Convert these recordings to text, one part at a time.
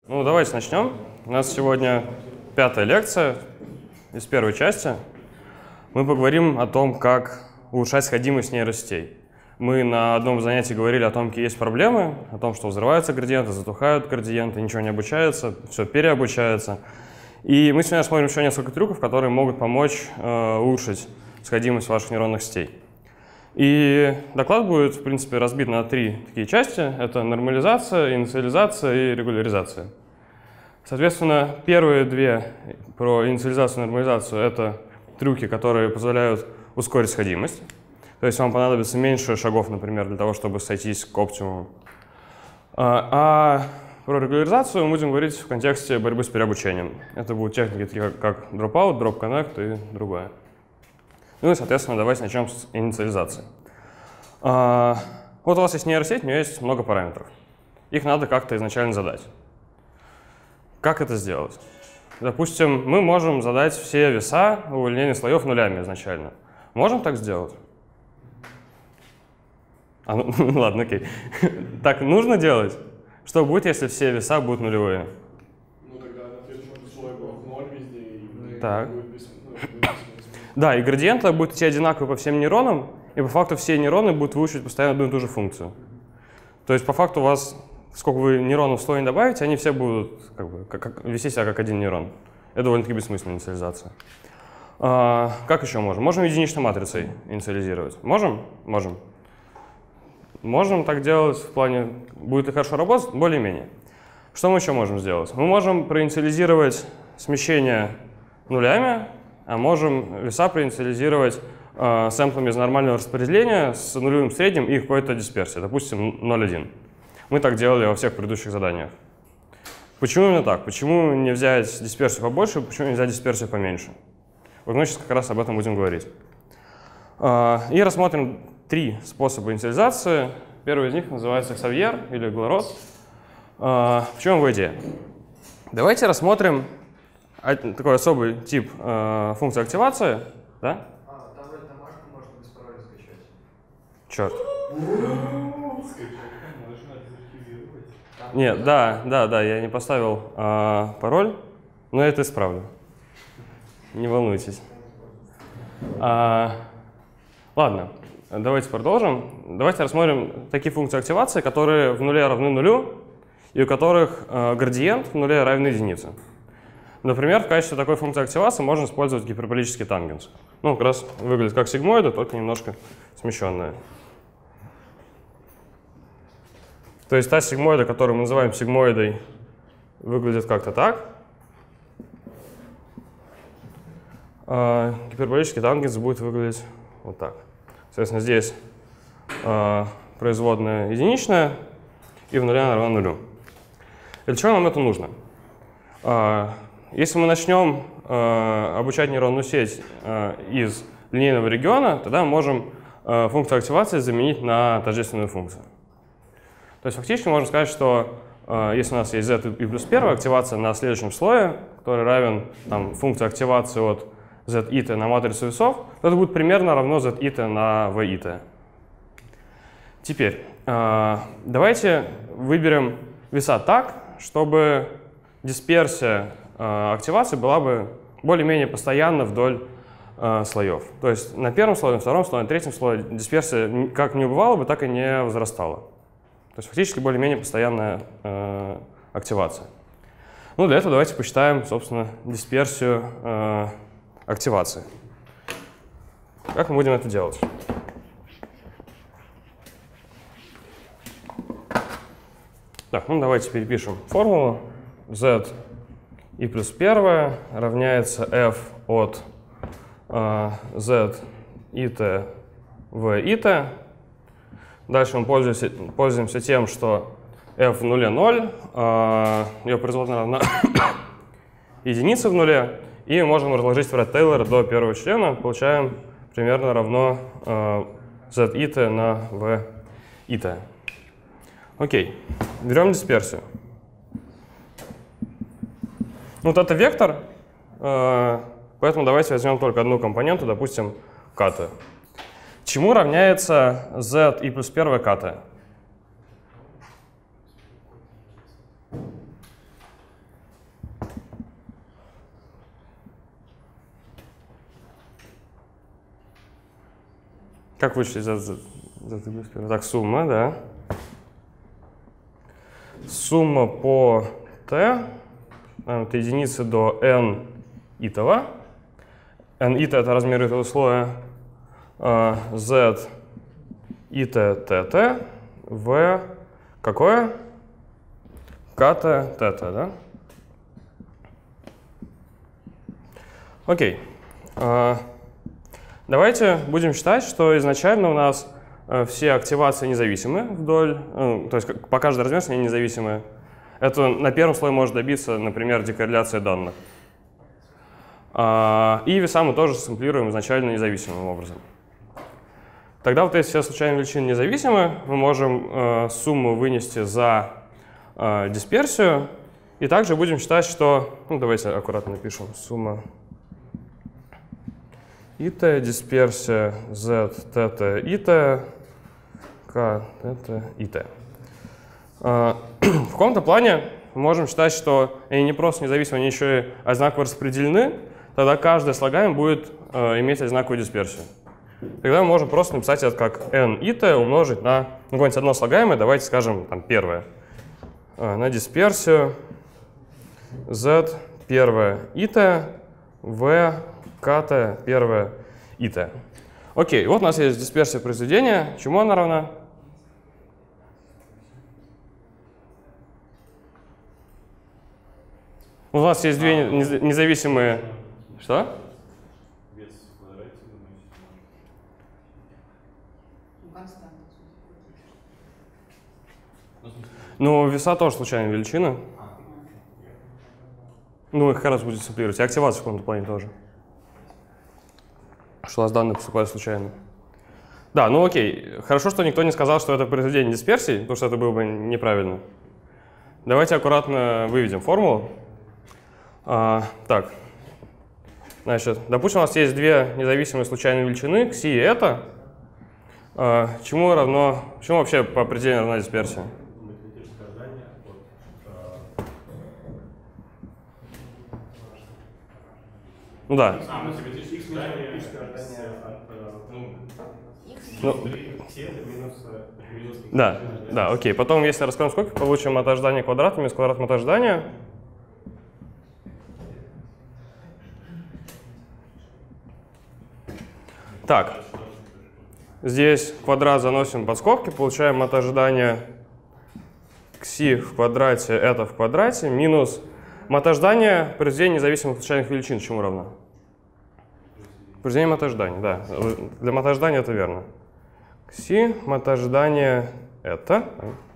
Ну, давайте начнем. У нас сегодня 5-я лекция из первой части. Мы поговорим о том, как улучшать сходимость нейросетей. Мы на одном занятии говорили о том, какие есть проблемы, о том, что взрываются градиенты, затухают градиенты, ничего не обучается, все переобучается. И мы сегодня рассмотрим еще несколько трюков, которые могут помочь улучшить сходимость ваших нейронных сетей. И доклад будет, в принципе, разбит на 3 такие части. Это нормализация, инициализация и регуляризация. Соответственно, первые 2 про инициализацию и нормализацию — это трюки, которые позволяют ускорить сходимость. То есть вам понадобится меньше шагов, например, для того, чтобы сойтись к оптимуму. А про регуляризацию мы будем говорить в контексте борьбы с переобучением. Это будут техники такие как dropout, drop connect и другое. Ну и, соответственно, давайте начнем с инициализации. Вот у вас есть нейросеть, у нее есть много параметров. Их надо как-то изначально задать. Как это сделать? Допустим, мы можем задать все веса увольнения слоев нулями изначально. Можем так сделать? Ладно, окей. Так нужно делать? Что будет, если все веса будут нулевые? Ну тогда на следующем слое будет 0 везде, и Так. будет Да, и градиент будет идти одинаковый по всем нейронам, и по факту все нейроны будут выучить постоянно одну и ту же функцию. То есть по факту у вас, сколько вы нейронов в слой не добавите, они все будут вести себя как один нейрон. Это довольно-таки бессмысленная инициализация. Как еще можем? Можем единичной матрицей инициализировать. Можем? Можем. Можем так делать в плане, будет ли хорошо работать? Более-менее. Что мы еще можем сделать? Мы можем проинициализировать смещение нулями, а можем веса проинициализировать сэмплами из нормального распределения с нулевым средним и какой-то дисперсией, допустим, 0,1. Мы так делали во всех предыдущих заданиях. Почему именно так? Почему не взять дисперсию побольше, почему не взять дисперсию поменьше? Вот мы сейчас как раз об этом будем говорить. И рассмотрим 3 способа инициализации. Первый из них называется Xavier или Glarot. В чем его идея? Давайте рассмотрим такой особый тип функции активации. Да? Там вроде домашку можно без пароля скачать. Черт. Там Нет, да, я не поставил пароль, но я это исправлю. Не волнуйтесь. Ладно, давайте продолжим. Давайте рассмотрим такие функции активации, которые в нуле равны нулю, и у которых градиент в нуле равен единице. Например, в качестве такой функции активации можно использовать гиперболический тангенс. Ну, как раз выглядит как сигмоида, только немножко смещенная. То есть та сигмоида, которую мы называем сигмоидой, выглядит как-то так. Гиперболический тангенс будет выглядеть вот так. Соответственно, здесь производная единичная, и в нуле она равна нулю. Для чего нам это нужно? Если мы начнем обучать нейронную сеть из линейного региона, тогда мы можем функцию активации заменить на тождественную функцию. То есть фактически можно сказать, что если у нас есть z и плюс 1, активация на следующем слое, который равен функции активации от z-it на матрицу весов, то это будет примерно равно z-it на v-it. Теперь давайте выберем веса так, чтобы дисперсия активации была бы более-менее постоянна вдоль слоев. То есть на первом слое, на втором слое, на третьем слое дисперсия как не убывала бы, так и не возрастала. То есть фактически более-менее постоянная активация. Ну, для этого давайте посчитаем, собственно, дисперсию активации. Как мы будем это делать? Так, ну давайте перепишем формулу. Z и плюс 1 равняется f от z it в it. Дальше мы пользуемся тем, что f в нуле 0, ее производная равна единице в нуле, и мы можем разложить Фред Тейлора до первого члена, получаем примерно равно z it на v it. Окей, берем дисперсию. Вот это вектор, поэтому давайте возьмем только одну компоненту, допустим, ката. Чему равняется z и плюс 1 ката? Как вычислить Так, сумма, да. Сумма по t от единицы до n итого. N ито — это размер этого слоя. Z ито tt в какое? Kt tt, да? Окей. Давайте будем считать, что изначально у нас все активации независимы вдоль, то есть по каждой размерности они независимые. Это на первом слое может добиться, например, декорреляции данных. И веса мы тоже сэмплируем изначально независимым образом. Тогда вот если все случайные величины независимы, мы можем сумму вынести за дисперсию. И также будем считать, что... Ну, давайте аккуратно напишем. Сумма ит, дисперсия z, tt, ит, k, tt, ит. В каком-то плане мы можем считать, что они не просто независимы, они еще и одинаково распределены. Тогда каждое слагаемое будет иметь одинаковую дисперсию. Тогда мы можем просто написать это как n ит умножить на какое-нибудь одно слагаемое, давайте скажем там первое, на дисперсию z первое ит в kt первое ит. Окей, вот у нас есть дисперсия произведения. Чему она равна? У нас есть две независимые... Что? Вес в квадрате выносит. Ну, веса тоже случайная величина. Ну, их как раз будет сэмплировать. И активация в каком-то плане тоже. Что у нас данные поступают случайно. Да, ну окей. Хорошо, что никто не сказал, что это произведение дисперсии, потому что это было бы неправильно. Давайте аккуратно выведем формулу. Так. Значит, допустим, у нас есть две независимые случайные величины, кси и это. Чему вообще по определению равна дисперсия? Ну да. Да, окей. Потом, если раскроем скобки, получим от ожидания квадрата минус квадрат от ожидания. Так, здесь квадрат заносим под скобки, получаем от ожидания кси в квадрате, это в квадрате, минус мотождание произведения независимых случайных величин. Чему равно? Произведение мотождания, да. Для мотождания это верно. Кси, мотождание это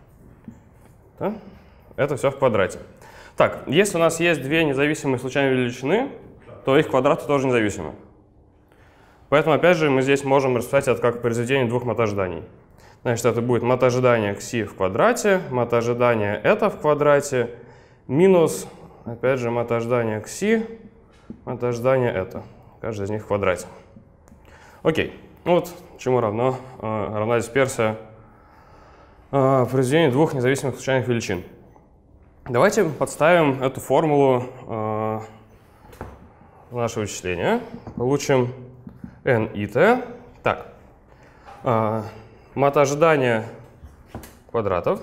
все в квадрате. Так, если у нас есть две независимые случайные величины, то их квадраты тоже независимы. Поэтому, опять же, мы здесь можем расписать это как произведение двух мотожданий. Значит, это будет мотождание кси в квадрате, мотождание это в квадрате, минус, опять же, мотождание кси, мотождание это. Каждый из них в квадрате. Окей. Вот чему равна дисперсия произведения двух независимых случайных величин. Давайте подставим эту формулу в наше вычисление. Получим n ит. Так, мотождание квадратов.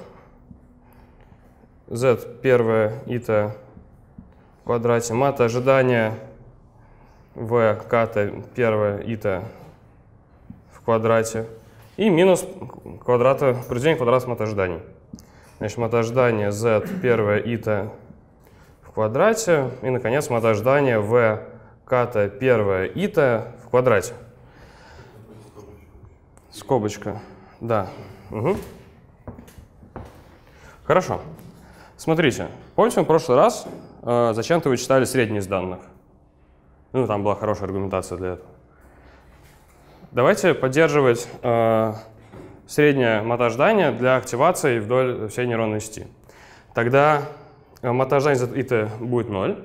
Z первое ит в квадрате. Мотождание в kt первое ит в квадрате. И минус произведение квадрата мотожданий. Значит, мотождание z первое ит в квадрате. И, наконец, мотождание в kt первое ит в квадрате. Скобочка. Да. Угу. Хорошо. Смотрите. Помните, мы в прошлый раз зачем-то вычитали средние из данных? Ну, там была хорошая аргументация для этого. Давайте поддерживать среднее мотождание для активации вдоль всей нейронной сети. Тогда мотождание z ит будет 0.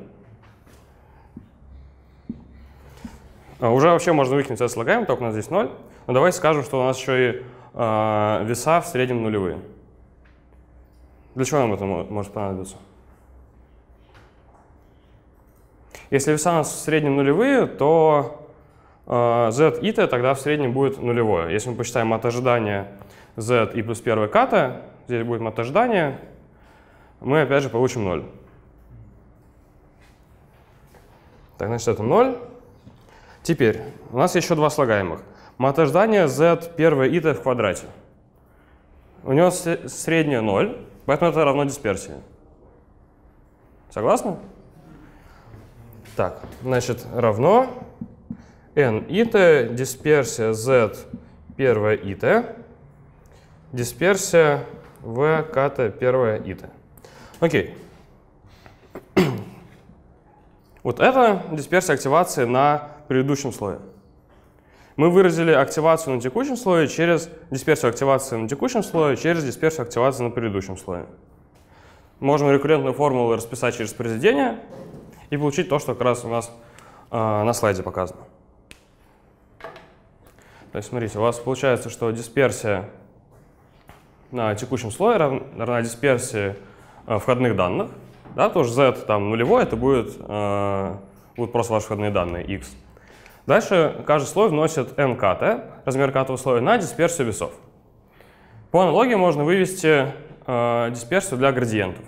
Уже вообще можно выкинуть это слагаемое, только у нас здесь 0. Но давайте скажем, что у нас еще и веса в среднем нулевые. Для чего нам это может понадобиться? Если веса у нас в среднем нулевые, то z и t тогда в среднем будет нулевое. Если мы посчитаем от ожидания z и плюс первое k, здесь будет от ожидания, мы опять же получим 0. Так, значит, это 0. Теперь у нас еще два слагаемых. Мат ожидания z первое и t в квадрате. У него среднее 0, поэтому это равно дисперсии. Согласны? Так, значит, равно n и t, дисперсия z первое и t, дисперсия v kt первое и t. Окей. Вот это дисперсия активации на предыдущем слое. Мы выразили активацию на текущем слое через дисперсию активации на текущем слое, через дисперсию активации на предыдущем слое. Можем рекуррентную формулу расписать через произведение и получить то, что как раз у нас на слайде показано. То есть, смотрите, у вас получается, что дисперсия на текущем слое равна дисперсии входных данных. Да, тоже z там нулевой, это будут просто ваши входные данные x. Дальше каждый слой вносит nkt, размер катого слоя, на дисперсию весов. По аналогии можно вывести дисперсию для градиентов.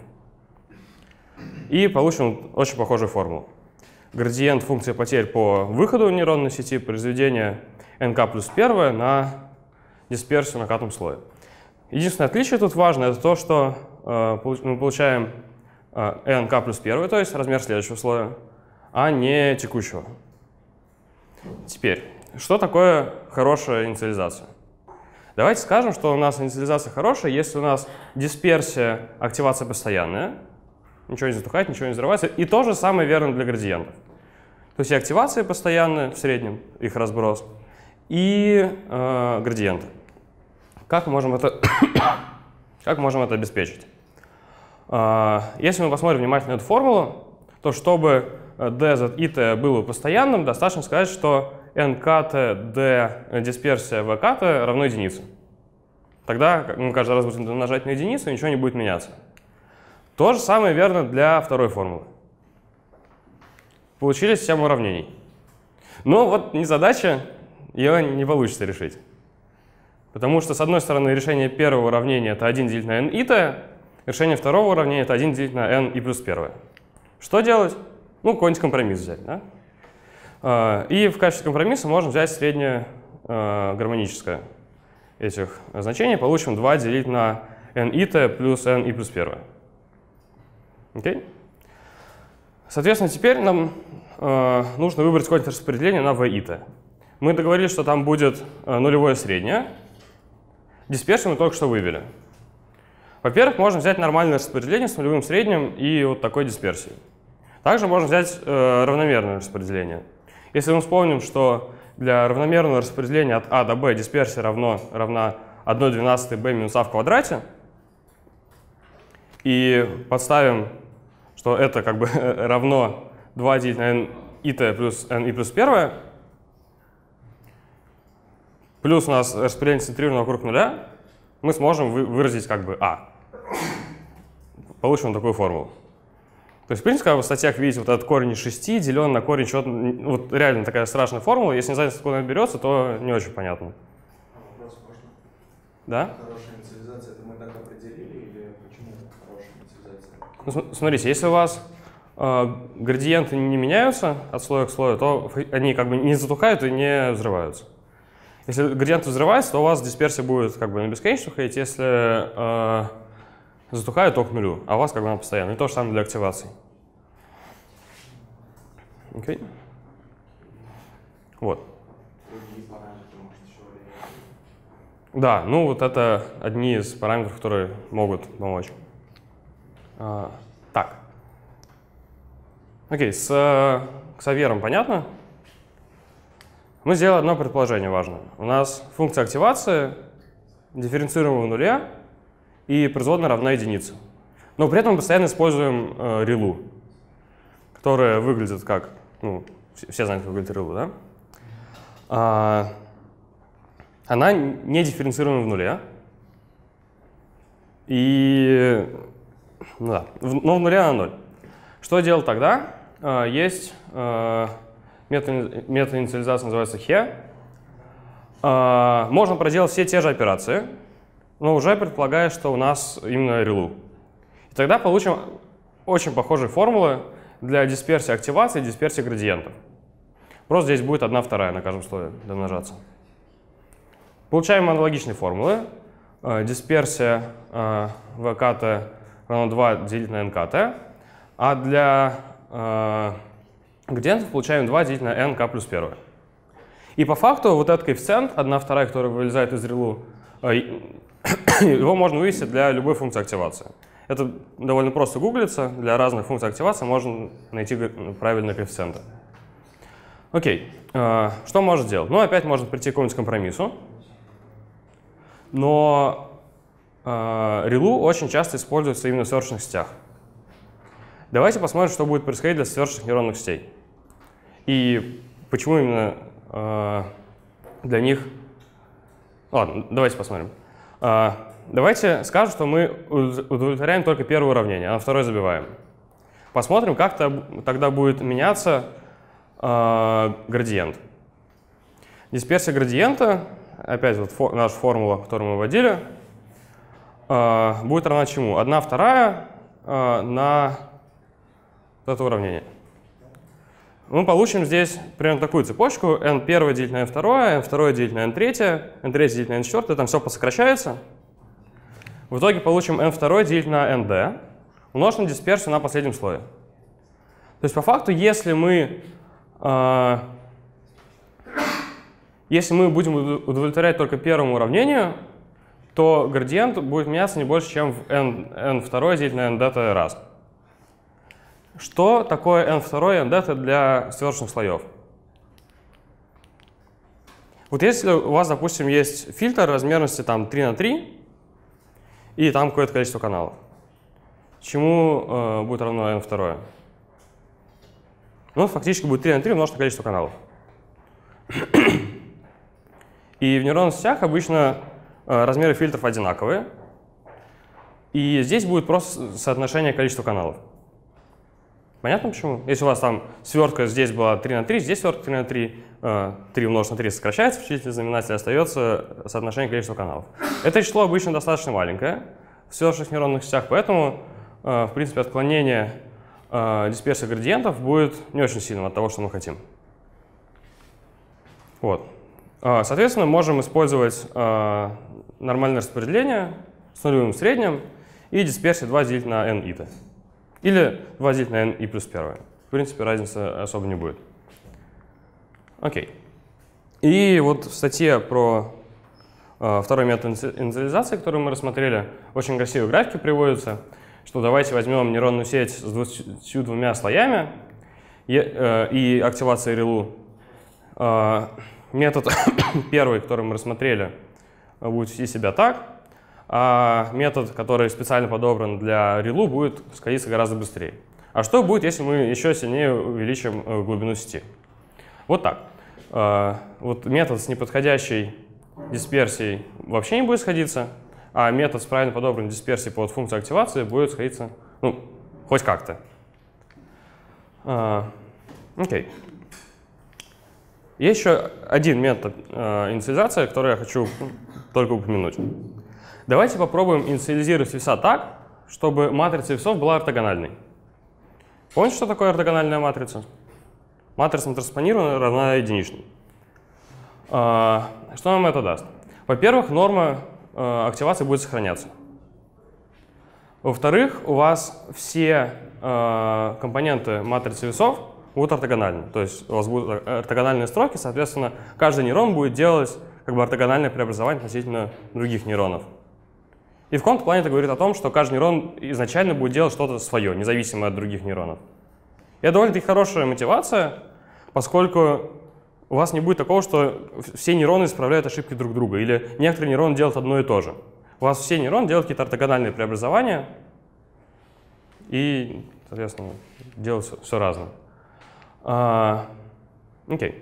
И получим очень похожую формулу. Градиент функции потерь по выходу нейронной сети, произведение nk плюс 1 на дисперсию на катом слое. Единственное отличие тут важное, это то, что мы получаем nk плюс 1, то есть размер следующего слоя, а не текущего. Теперь, что такое хорошая инициализация? Давайте скажем, что у нас инициализация хорошая, если у нас дисперсия, активация постоянная, ничего не затухает, ничего не взрывается, и то же самое верно для градиентов. То есть и активации постоянные в среднем, их разброс, и градиенты. Как можем это обеспечить? Если мы посмотрим внимательно эту формулу, то чтобы dz и t было постоянным, достаточно сказать, что nkt d дисперсия vkt равно единице. Тогда мы каждый раз будем умножать на единицу, и ничего не будет меняться. То же самое верно для второй формулы. Получили систему уравнений. Но вот незадача, ее не получится решить. Потому что, с одной стороны, решение первого уравнения — это 1 делить на n и t, решение второго уравнения — это 1 делить на n и плюс 1. Что делать? Ну, какой-нибудь компромисс взять. Да? И в качестве компромисса можем взять среднее гармоническое этих значений. Получим 2 делить на n и t плюс n и плюс 1. Окей? Соответственно, теперь нам нужно выбрать какое-то распределение на v и t. Мы договорились, что там будет нулевое среднее. Дисперсию мы только что вывели. Во-первых, можно взять нормальное распределение с нулевым средним и вот такой дисперсией. Также можно взять равномерное распределение. Если мы вспомним, что для равномерного распределения от a до b дисперсия равна 1/12 b минус a в квадрате, и подставим, что это как бы равно 2 делить на n и t плюс n и плюс 1, плюс у нас распределение центрировано вокруг нуля, мы сможем выразить как бы a. Получим вот такую формулу. То есть, в принципе, когда вы в статьях видите вот этот корень из 6, делен на корень чего-то, вот реально такая страшная формула, если не знаете, откуда она берется, то не очень понятно. Вопрос можно? Да? Хорошая инициализация, это мы так определили или почему хорошая инициализация? Ну, смотрите, если у вас градиенты не меняются от слоя к слою, то они как бы не затухают и не взрываются. Если градиенты взрываются, то у вас дисперсия будет как бы на бесконечно ходить, если затухает только к нулю, а у вас как бы она постоянно. И то же самое для активации. Окей? Вот. Другие параметры, может, еще влияют? Да, ну вот это одни из параметров, которые могут помочь. Так. Окей, с Ксавьером понятно? Мы сделали одно предположение важное. У нас функция активации дифференцируема в нуле, и производная равна единице. Но при этом мы постоянно используем релу, которая выглядит как, ну, все знают, как выглядит релу, да? Она не дифференцируема в нуле. И, ну да, но в нуле она 0. Что делать тогда? Есть метод метод инициализации называется he. Можно проделать все те же операции, но уже предполагая, что у нас именно ReLU. И тогда получим очень похожие формулы для дисперсии активации и дисперсии градиентов. Просто здесь будет 1/2 на каждом слое домножаться. Получаем аналогичные формулы. Дисперсия vkt равно 2 делить на nkt, а для градиентов получаем 2 делить на nk плюс 1. И по факту вот этот коэффициент 1/2, который вылезает из ReLU, его можно вывести для любой функции активации. Это довольно просто гуглится. Для разных функций активации можно найти правильные коэффициенты. Окей. Что можно сделать? Ну, опять можно прийти к какому-нибудь компромиссу. Но ReLU очень часто используется именно в сверхчастных сетях. Давайте посмотрим, что будет происходить для сверхчастных нейронных сетей. И почему именно для них... Ладно, давайте посмотрим. Давайте скажем, что мы удовлетворяем только первое уравнение, а на второе забиваем. Посмотрим, как тогда будет меняться градиент. Дисперсия градиента, опять вот наша формула, которую мы вводили, будет равна чему? 1/2 на это уравнение. Мы получим здесь примерно такую цепочку. n1 делить на n2, n2 делить на n3, n3 делить на n4, там все посокращается. В итоге получим n2 делить на nd, умножить на дисперсию на последнем слое. То есть по факту, если мы будем удовлетворять только первому уравнению, то градиент будет меняться не больше, чем в n2 делить на ndt раз. Что такое n2 и ndt для сверхчастных слоев? Вот если у вас, допустим, есть фильтр размерности там 3 на 3, и там какое-то количество каналов, чему будет равно n2? Ну, фактически будет 3 на 3 умножить на количество каналов. И в нейронных сетях обычно размеры фильтров одинаковые. И здесь будет просто соотношение количества каналов. Понятно почему? Если у вас там свертка здесь была 3 на 3, здесь свертка 3 на 3, 3 умножить на 3 сокращается, в числительном знаменателе остается соотношение количества каналов. Это число обычно достаточно маленькое в сверхчастных нейронных сетях, поэтому, в принципе, отклонение дисперсии градиентов будет не очень сильным от того, что мы хотим. Вот. Соответственно, можем использовать нормальное распределение с нулевым средним и дисперсию 2 делить на n ита. Или 2 делить на n и плюс 1. В принципе, разницы особо не будет. Окей. И вот в статье про второй метод инициализации, который мы рассмотрели, очень красивые графики приводятся, что давайте возьмем нейронную сеть с 22 слоями и активацией ReLU. Метод первый, который мы рассмотрели, будет вести себя так, а метод, который специально подобран для ReLU, будет сходиться гораздо быстрее. А что будет, если мы еще сильнее увеличим глубину сети? Вот так. Вот метод с неподходящей дисперсией вообще не будет сходиться, а метод с правильно подобранной дисперсией под функцию активации будет сходиться, ну, хоть как-то. Окей. Есть еще один метод инициализации, который я хочу только упомянуть. Давайте попробуем инициализировать веса так, чтобы матрица весов была ортогональной. Помните, что такое ортогональная матрица? Матрица транспонированная равна единичной. Что нам это даст? Во-первых, норма активации будет сохраняться. Во-вторых, у вас все компоненты матрицы весов будут ортогональны. То есть у вас будут ортогональные строки, соответственно, каждый нейрон будет делать как бы ортогональное преобразование относительно других нейронов. И в каком-то плане это говорит о том, что каждый нейрон изначально будет делать что-то свое, независимое от других нейронов. И это довольно-таки хорошая мотивация, поскольку у вас не будет такого, что все нейроны исправляют ошибки друг друга, или некоторые нейроны делают одно и то же. У вас все нейроны делают какие-то ортогональные преобразования и, соответственно, делают все разное. Окей.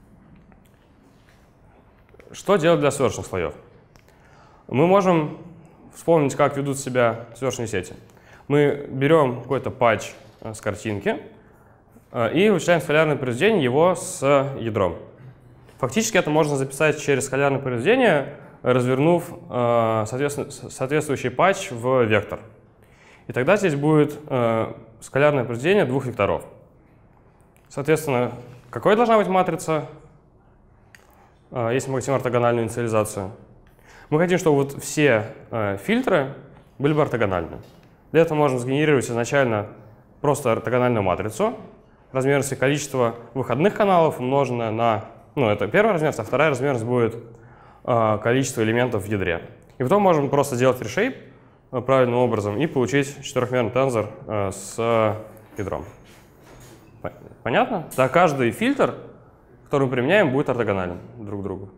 Что делать для сверхчастных слоев? Мы можем вспомнить, как ведут себя сверхчастные сети. Мы берем какой-то патч с картинки, и вычисляем скалярное произведение его с ядром. Фактически это можно записать через скалярное произведение, развернув соответствующий патч в вектор. И тогда здесь будет скалярное произведение двух векторов. Соответственно, какой должна быть матрица, если мы хотим ортогональную инициализацию? Мы хотим, чтобы вот все фильтры были бы ортогональны. Для этого можно сгенерировать изначально просто ортогональную матрицу, размерности количества выходных каналов умноженное на, ну, это первая размерность, а вторая размерность будет количество элементов в ядре. И потом можем просто делать reshape правильным образом и получить четырехмерный тензор с ядром. Понятно? Да, каждый фильтр, который мы применяем, будет ортогонален друг к другу.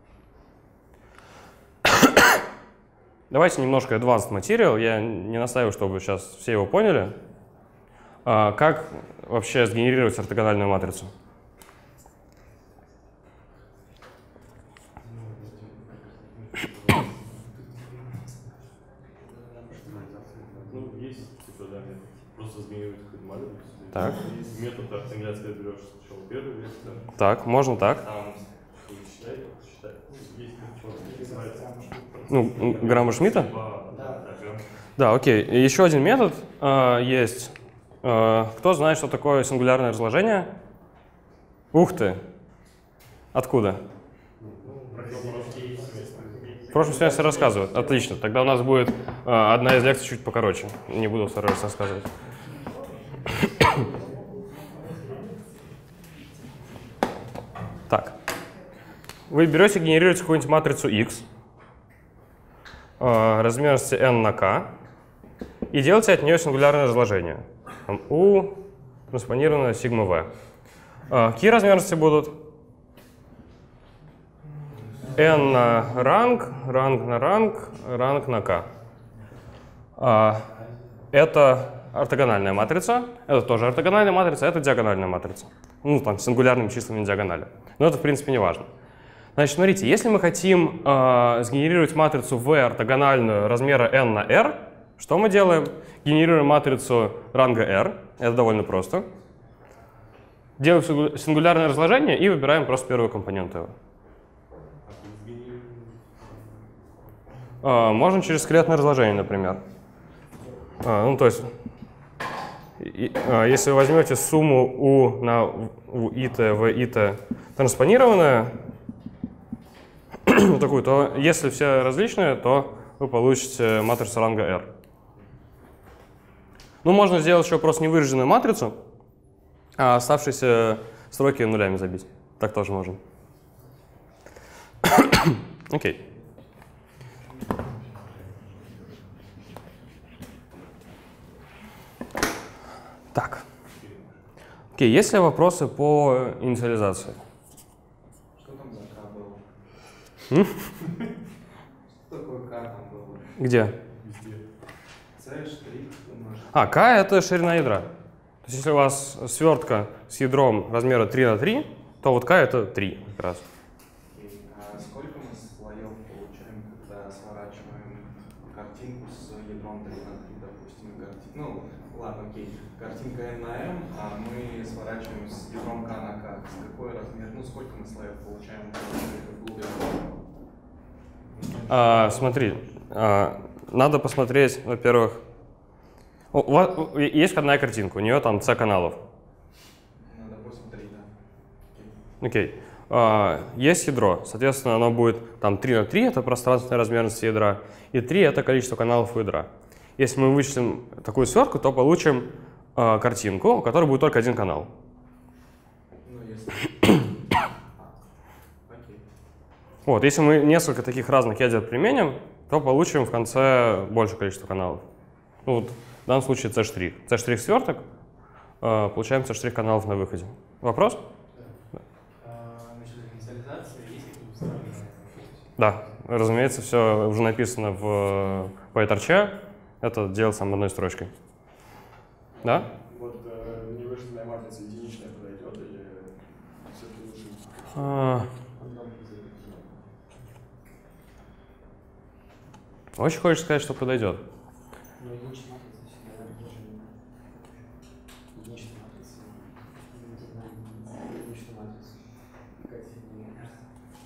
Давайте немножко advanced material. Я не настаиваю, чтобы сейчас все его поняли. Как вообще сгенерировать ортогональную матрицу? Ну, есть, типа, да, просто сгенерировать какую-то матрицу. Так. Есть метод ортогональности, берешь сначала первый вектор. Так, можно так. Там считай. Есть что называется. Ну, Грамма-Шмидта? Да. Да, окей. И еще один метод есть. Кто знает, что такое сингулярное разложение? Ух ты! Откуда? В прошлом семестре рассказывают. Отлично. Тогда у нас будет одна из лекций чуть покороче. Не буду второй раз рассказывать. Так. Вы берете, генерируете какую-нибудь матрицу X размерности n на k и делаете от нее сингулярное разложение. Там U транспонированное сигма v. Какие размерности будут? N на ранг, ранг на ранг, ранг на k. Это ортогональная матрица, это тоже ортогональная матрица, это диагональная матрица. Ну, там, с сингулярными числами диагонали. Но это, в принципе, не важно. Значит, смотрите, если мы хотим сгенерировать матрицу V ортогональную размера n на r, что мы делаем? Генерируем матрицу ранга r, это довольно просто. Делаем сингулярное разложение и выбираем просто первую компоненту его. Можно через скелетное разложение, например. Ну, то есть, если вы возьмете сумму U на UIT, VIT транспонированная, вот такую, то если все различные, то вы получите матрицу ранга R. Ну, можно сделать еще просто невыраженную матрицу, а оставшиеся строки нулями забить. Так тоже можно. Окей. Так. Окей, есть ли вопросы по инициализации? Что там за К было? Что такое К там было? Где? С штрих умножить. К — это ширина ядра. То есть если у вас свертка с ядром размера 3 на 3, то вот К — это 3 как раз. Окей. А сколько мы слоев получаем, когда сворачиваем картинку с ядром 3 на 3, допустим, ну, ладно, окей. Картинка n на m, а мы сворачиваем с ядром k на k. С какой размер, ну, сколько мы слоев получаем в глубину? Смотри, надо посмотреть, во-первых, у вас есть входная картинка, у нее там C каналов. Ну, допустим, 3, да. Окей. Есть ядро, соответственно, оно будет там 3 на 3, это пространственная размерность ядра, и 3 — это количество каналов у ядра. Если мы вычислим такую свертку, то получим картинку, у которой будет только один канал. Ну, если... Окей. Вот, если мы несколько таких разных ядер применим, то получим в конце большее количество каналов. Ну, вот, в данном случае C'. C' сверток, получаем C' каналов на выходе. Вопрос? Насчет инициализации есть какие-то устроения? Да, разумеется, все уже написано в PyTorch. Это делал сам одной строчкой. Да? Вот невыраженная матрица единичная подойдет или все-таки лучше? Очень хочешь сказать, что подойдет. Ну, единичная матрица всегда выражена. Единичная матрица.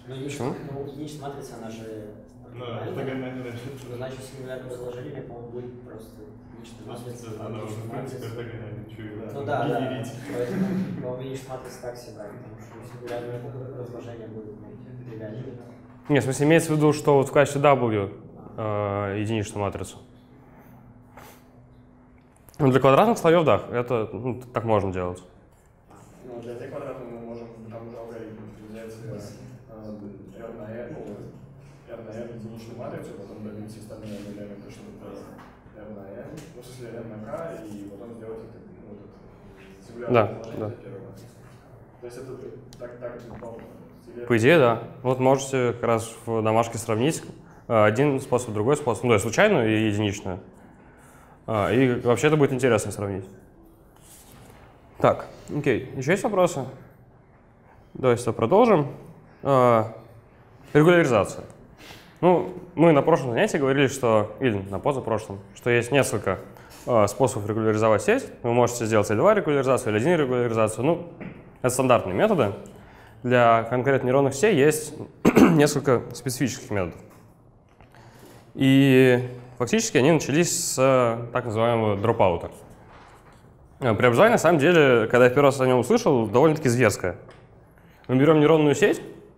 Почему? Ну, единичная матрица, она же ортогональная. Значит, сингулярное разложение, по-моему, будет просто единичная матрица. Она уже, в принципе, ортогональная. Ну да, да. Поэтому, по-моему, единичная матрица так себе, потому что сингулярное разложение будет тривиальным. Нет, в смысле, имеется в виду, что вот в качестве W единичную матрицу. Ну, для квадратных слоев, да, это так можно делать. Ну, для T квадратных мы можем там уже алгоритм взять R на R единичную матрицу, потом добить остальные элементы, чтобы это R на N, ну, в смысле R на K, и потом сделать это, сингулярное положение для первой матрицы. То есть это так По идее, да. Вот можете как раз в домашке сравнить один способ, другой способ, ну, то есть случайную и единичную. И вообще это будет интересно сравнить. Так, окей. Еще есть вопросы? Давайте продолжим. Регуляризация. Ну, мы на прошлом занятии говорили, что, или на позапрошлом, что есть несколько способов регуляризовать сеть. Вы можете сделать L2 регуляризацию, L1 регуляризацию. Ну, это стандартные методы. Для конкретно нейронных сетей есть несколько специфических методов. И фактически они начались с так называемого дропаута. Преобразование, на самом деле, когда я первый раз о нем услышал, довольно-таки зверское. Мы берем нейронную сеть,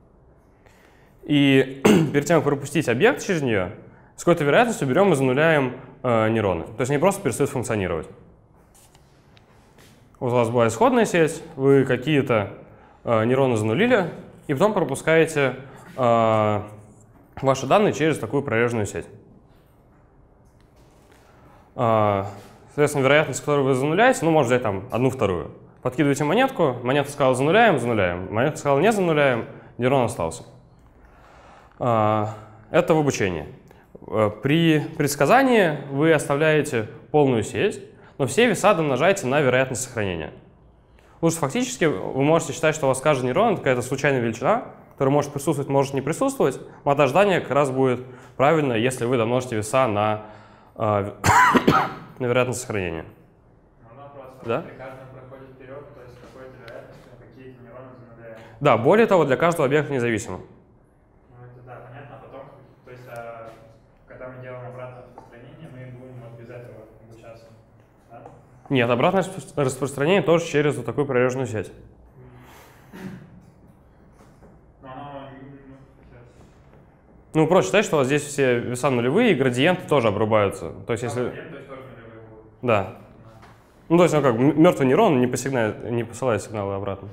и перед тем, как пропустить объект через нее, с какой-то вероятностью берем и зануляем нейроны. То есть они просто перестают функционировать. Вот у вас была исходная сеть, вы какие-то нейроны занулили, и потом пропускаете ваши данные через такую прореженную сеть. Соответственно, вероятность, которую вы зануляете, ну, можно взять там 1/2. Подкидываете монетку, монетка сказала зануляем, зануляем. Монетка сказала не зануляем, нейрон остался. Это в обучении. При предсказании вы оставляете полную сеть, но все веса домножаете на вероятность сохранения. Потому что фактически вы можете считать, что у вас каждый нейрон — это какая-то случайная величина, которая может присутствовать, может не присутствовать. Мат ожидания как раз будет правильно, если вы домножите веса на вероятность сохранения. Да? При каждом проходе вперед, то есть какой-то вероятностью, какие-то нейроны зануляем. Да, более того, для каждого объекта независимо. Ну это да, понятно, а потом, то есть, когда мы делаем обратное распространение, мы будем вот без этого обучаться, да? Нет, обратное распространение тоже через вот такую прореженную сеть. Но оно... Ну, просто считай, что у вас здесь все веса нулевые, и градиенты тоже обрубаются. То есть, если... То есть тоже нулевые будут. Да. Ну, то есть, как мертвый нейрон не посылает сигналы обратно.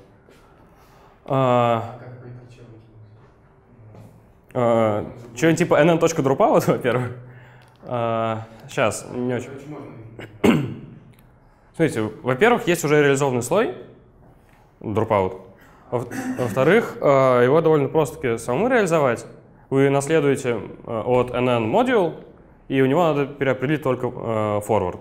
Что-нибудь типа nn.dropout, во-первых. Сейчас, не очень. Смотрите, во-первых, есть уже реализованный слой, dropout. Во-вторых, его довольно просто самому реализовать. Вы наследуете от nn модуль, и у него надо переопределить только forward,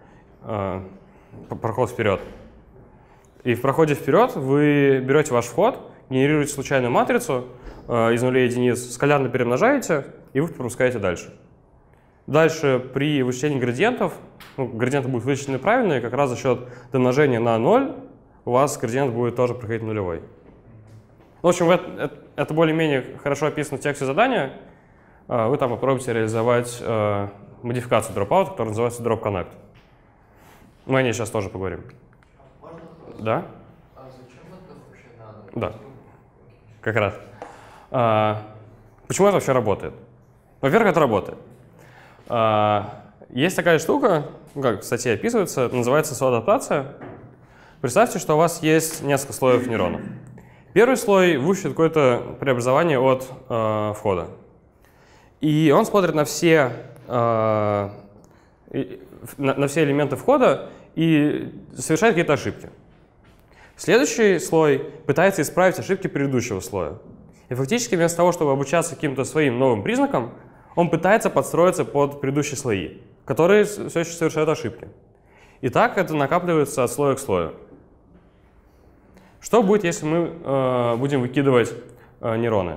проход вперед. И в проходе вперед вы берете ваш вход, генерируете случайную матрицу из нулей и единиц, скалярно перемножаете, и вы пропускаете дальше. Дальше при вычислении градиентов, ну, градиенты будут вычислены правильные, как раз за счет домножения на 0 у вас градиент будет тоже проходить нулевой. В общем, это более-менее хорошо описано в тексте задания. Вы там попробуйте реализовать модификацию dropout, которая называется drop connect. Мы о ней сейчас тоже поговорим. Можно вопрос? Да? А зачем это вообще надо? Да. Как раз. Почему это вообще работает? Во-первых, это работает. Есть такая штука, как в статье описывается, называется соадаптация. Представьте, что у вас есть несколько слоев нейронов. Первый слой выучит какое-то преобразование от входа. И он смотрит на все элементы входа и совершает какие-то ошибки. Следующий слой пытается исправить ошибки предыдущего слоя. И фактически вместо того, чтобы обучаться каким-то своим новым признакам, он пытается подстроиться под предыдущие слои, которые все еще совершают ошибки. И так это накапливается от слоя к слою. Что будет, если мы будем выкидывать нейроны?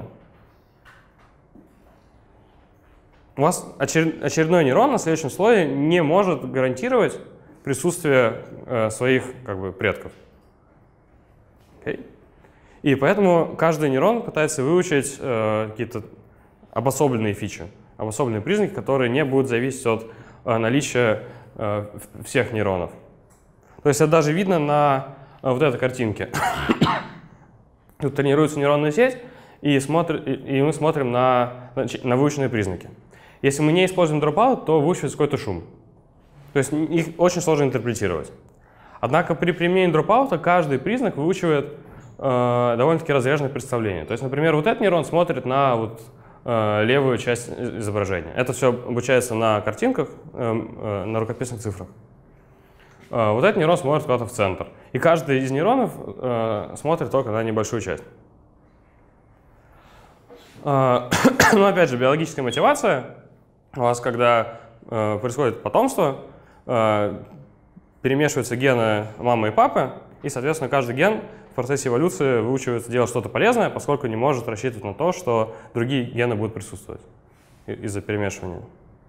У вас очередной нейрон на следующем слое не может гарантировать присутствие своих предков. Okay? И поэтому каждый нейрон пытается выучить какие-то обособленные фичи, обособленные признаки, которые не будут зависеть от наличия всех нейронов. То есть это даже видно на вот этой картинке. Тут тренируется нейронная сеть, и мы смотрим на выученные признаки. Если мы не используем dropout, то выучивается какой-то шум. То есть их очень сложно интерпретировать. Однако при применении dropout каждый признак выучивает довольно-таки разряженное представление. То есть, например, вот этот нейрон смотрит на вот, левую часть изображения. Это все обучается на картинках, на рукописных цифрах. Вот этот нейрон смотрит куда-то в центр. И каждый из нейронов смотрит только на небольшую часть. Но опять же, биологическая мотивация. У вас, когда происходит потомство, перемешиваются гены мамы и папы, и, соответственно, каждый ген в процессе эволюции выучивается делать что-то полезное, поскольку не может рассчитывать на то, что другие гены будут присутствовать из-за перемешивания.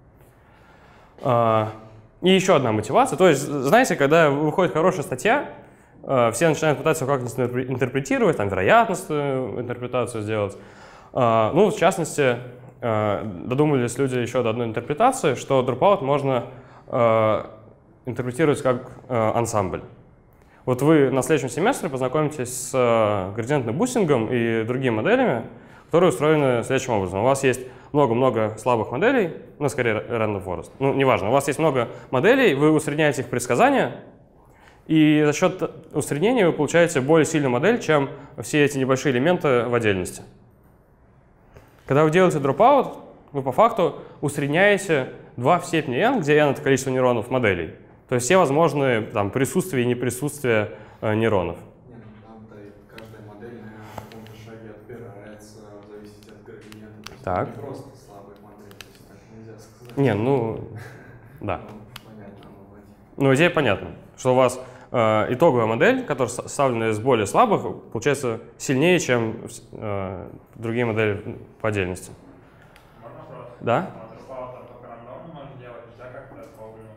И еще одна мотивация. То есть, знаете, когда выходит хорошая статья, все начинают пытаться как-нибудь интерпретировать, там, вероятностную интерпретацию сделать. Ну, в частности, додумались люди еще до одной интерпретации, что dropout можно интерпретировать как ансамбль. Вот вы на следующем семестре познакомитесь с градиентным бустингом и другими моделями, которые устроены следующим образом. У вас есть много-много слабых моделей, ну, скорее random forest, ну, неважно. У вас есть много моделей, вы усредняете их предсказания, и за счет усреднения вы получаете более сильную модель, чем все эти небольшие элементы в отдельности. Когда вы делаете dropout, вы по факту усредняете 2 в степени n, где n — это количество нейронов моделей. То есть все возможные там, присутствие и неприсутствие нейронов. Нет, ну там-то каждая модель на каком-то шаге отбирается, в зависимости от градиента. То есть Так. не просто слабая модель, то есть так нельзя сказать. Не, ну, да. Ну, понятно, Ну, идея понятна, что у вас итоговая модель, которая составлена из более слабых, получается сильнее, чем другие модели по отдельности. Можно вопрос? Да? Dropout только рандомно можно делать, да, как предположено?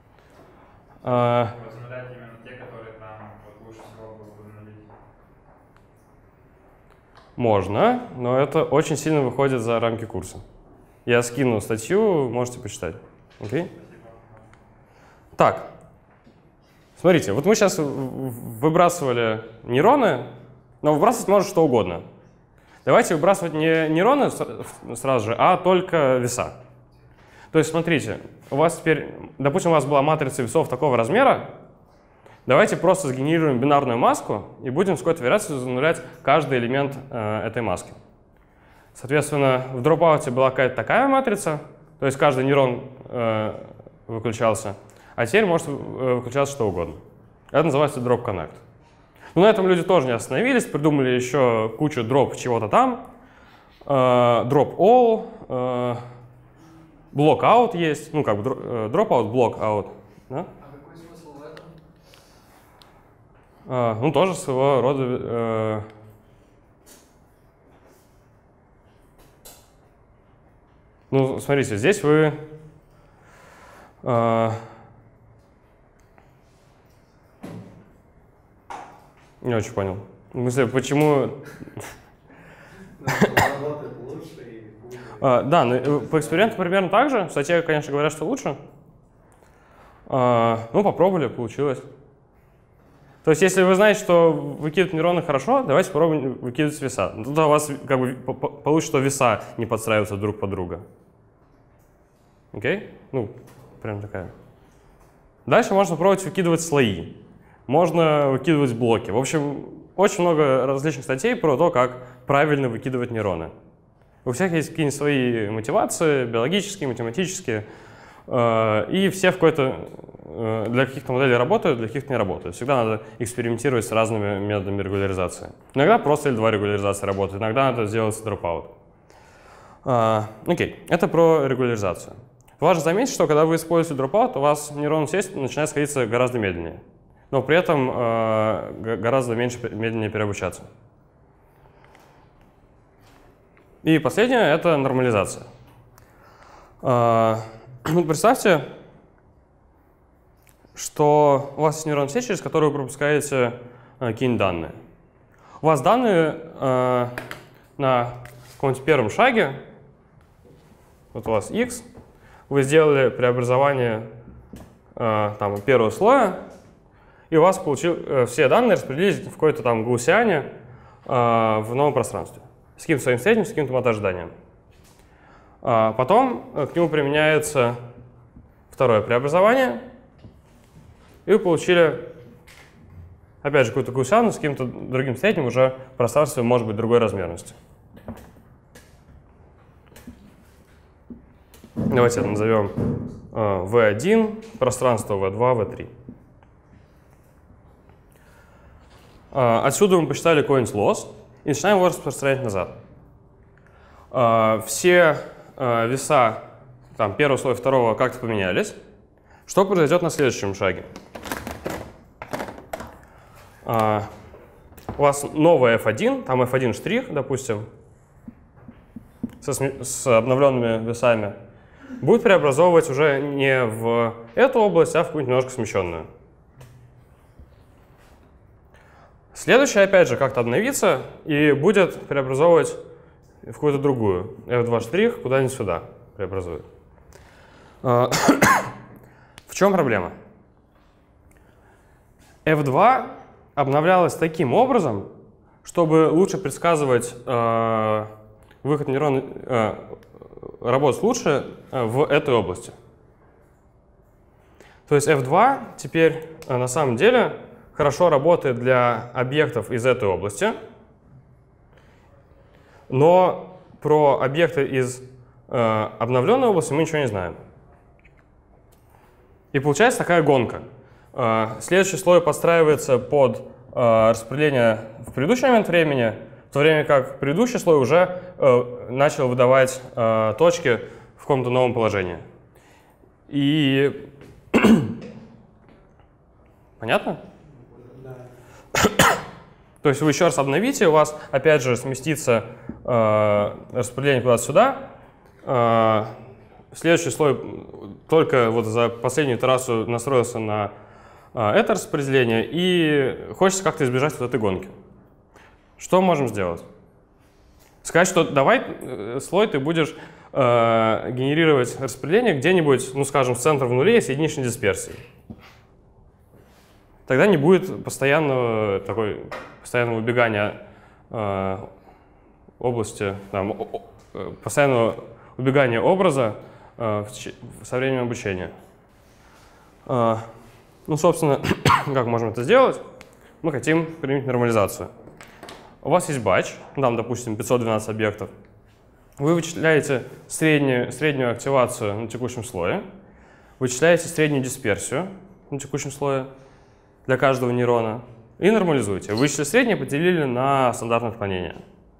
А, Вот занулять именно те, которые там вот лучше всего было бы занулить. можно, но это очень сильно выходит за рамки курса. Я скину статью, можете почитать. Окей? Так, смотрите, вот мы сейчас выбрасывали нейроны, но выбрасывать может что угодно. Давайте выбрасывать не нейроны сразу же, а только веса. То есть, смотрите, у вас теперь, допустим, у вас была матрица весов такого размера, давайте просто сгенерируем бинарную маску и будем с какой-то вероятностью занулять каждый элемент этой маски. Соответственно, в дропауте была какая-то такая матрица, то есть каждый нейрон выключался, а теперь может выключаться что угодно. Это называется drop connect. Но на этом люди тоже не остановились, придумали еще кучу дроп чего-то там, drop all, block out есть, ну как бы drop out, block out. Да? А какой смысл в этом? Ну тоже своего рода ну, смотрите, здесь вы не очень понял. В смысле, почему... Работает лучше и хуже. Да, по эксперименту примерно так же. В статье, конечно, говорят, что лучше. Ну, попробовали, получилось. То есть, если вы знаете, что выкидывать нейроны хорошо, давайте попробуем выкидывать веса. Тут у вас как бы получится, что веса не подстраиваются друг под друга. Окей? Ну, прям такая. Дальше можно пробовать выкидывать слои. Можно выкидывать блоки. В общем, очень много различных статей про то, как правильно выкидывать нейроны. У всех есть какие-нибудь свои мотивации, биологические, математические. И все в какой-то для каких-то моделей работают, для каких-то не работают. Всегда надо экспериментировать с разными методами регуляризации. Иногда просто L2 регуляризация работает, иногда надо сделать dropout. Окей, это про регуляризацию. Важно заметить, что когда вы используете dropout, у вас нейронная сеть начинает сходиться гораздо медленнее, но при этом гораздо медленнее переобучаться. И последнее — это нормализация. Представьте, что у вас есть нейронная сеть, через которую вы пропускаете какие-нибудь данные. У вас данные на каком-нибудь первом шаге, вот у вас x, вы сделали преобразование там, первого слоя, и у вас все данные распределились в какой-то там гаусиане в новом пространстве. С каким-то своим средним, с каким-то ожиданием. Потом к нему применяется второе преобразование, и вы получили, опять же, какую-то гаусиану с каким-то другим средним уже в пространстве может быть другой размерности. Давайте это назовем V1, пространство V2, V3. Отсюда мы посчитали какой-нибудь лосс и начинаем его распространять назад. Все веса там, первого слоя, второго как-то поменялись. Что произойдет на следующем шаге? У вас новая F1, там F1 штрих, допустим, с обновленными весами, будет преобразовывать уже не в эту область, а в какую-нибудь немножко смещенную. Следующее, опять же, как-то обновится и будет преобразовывать в какую-то другую. F2 штрих куда-нибудь сюда преобразует. В чем проблема? F2 обновлялась таким образом, чтобы лучше предсказывать выход нейрона, работать лучше в этой области. То есть F2 теперь на самом деле хорошо работает для объектов из этой области, но про объекты из обновленной области мы ничего не знаем. И получается такая гонка. Следующий слой подстраивается под распределение в предыдущий момент времени, в то время как предыдущий слой уже начал выдавать точки в каком-то новом положении. И понятно? Да. То есть вы еще раз обновите, у вас опять же сместится распределение куда-то сюда. Следующий слой только вот за последнюю итерацию настроился на это распределение, и хочется как-то избежать вот этой гонки. Что можем сделать? Сказать, что давай слой ты будешь генерировать распределение где-нибудь, ну скажем, с центра в нуле и с единичной дисперсией. Тогда не будет постоянного убегания области, там, постоянного убегания образа со временем обучения. Ну, собственно, как можем это сделать? Мы хотим применить нормализацию. У вас есть батч, там, допустим, 512 объектов. Вы вычисляете среднюю активацию на текущем слое, вычисляете среднюю дисперсию на текущем слое для каждого нейрона и нормализуете. Вычислили среднее, поделили на стандартное отклонение.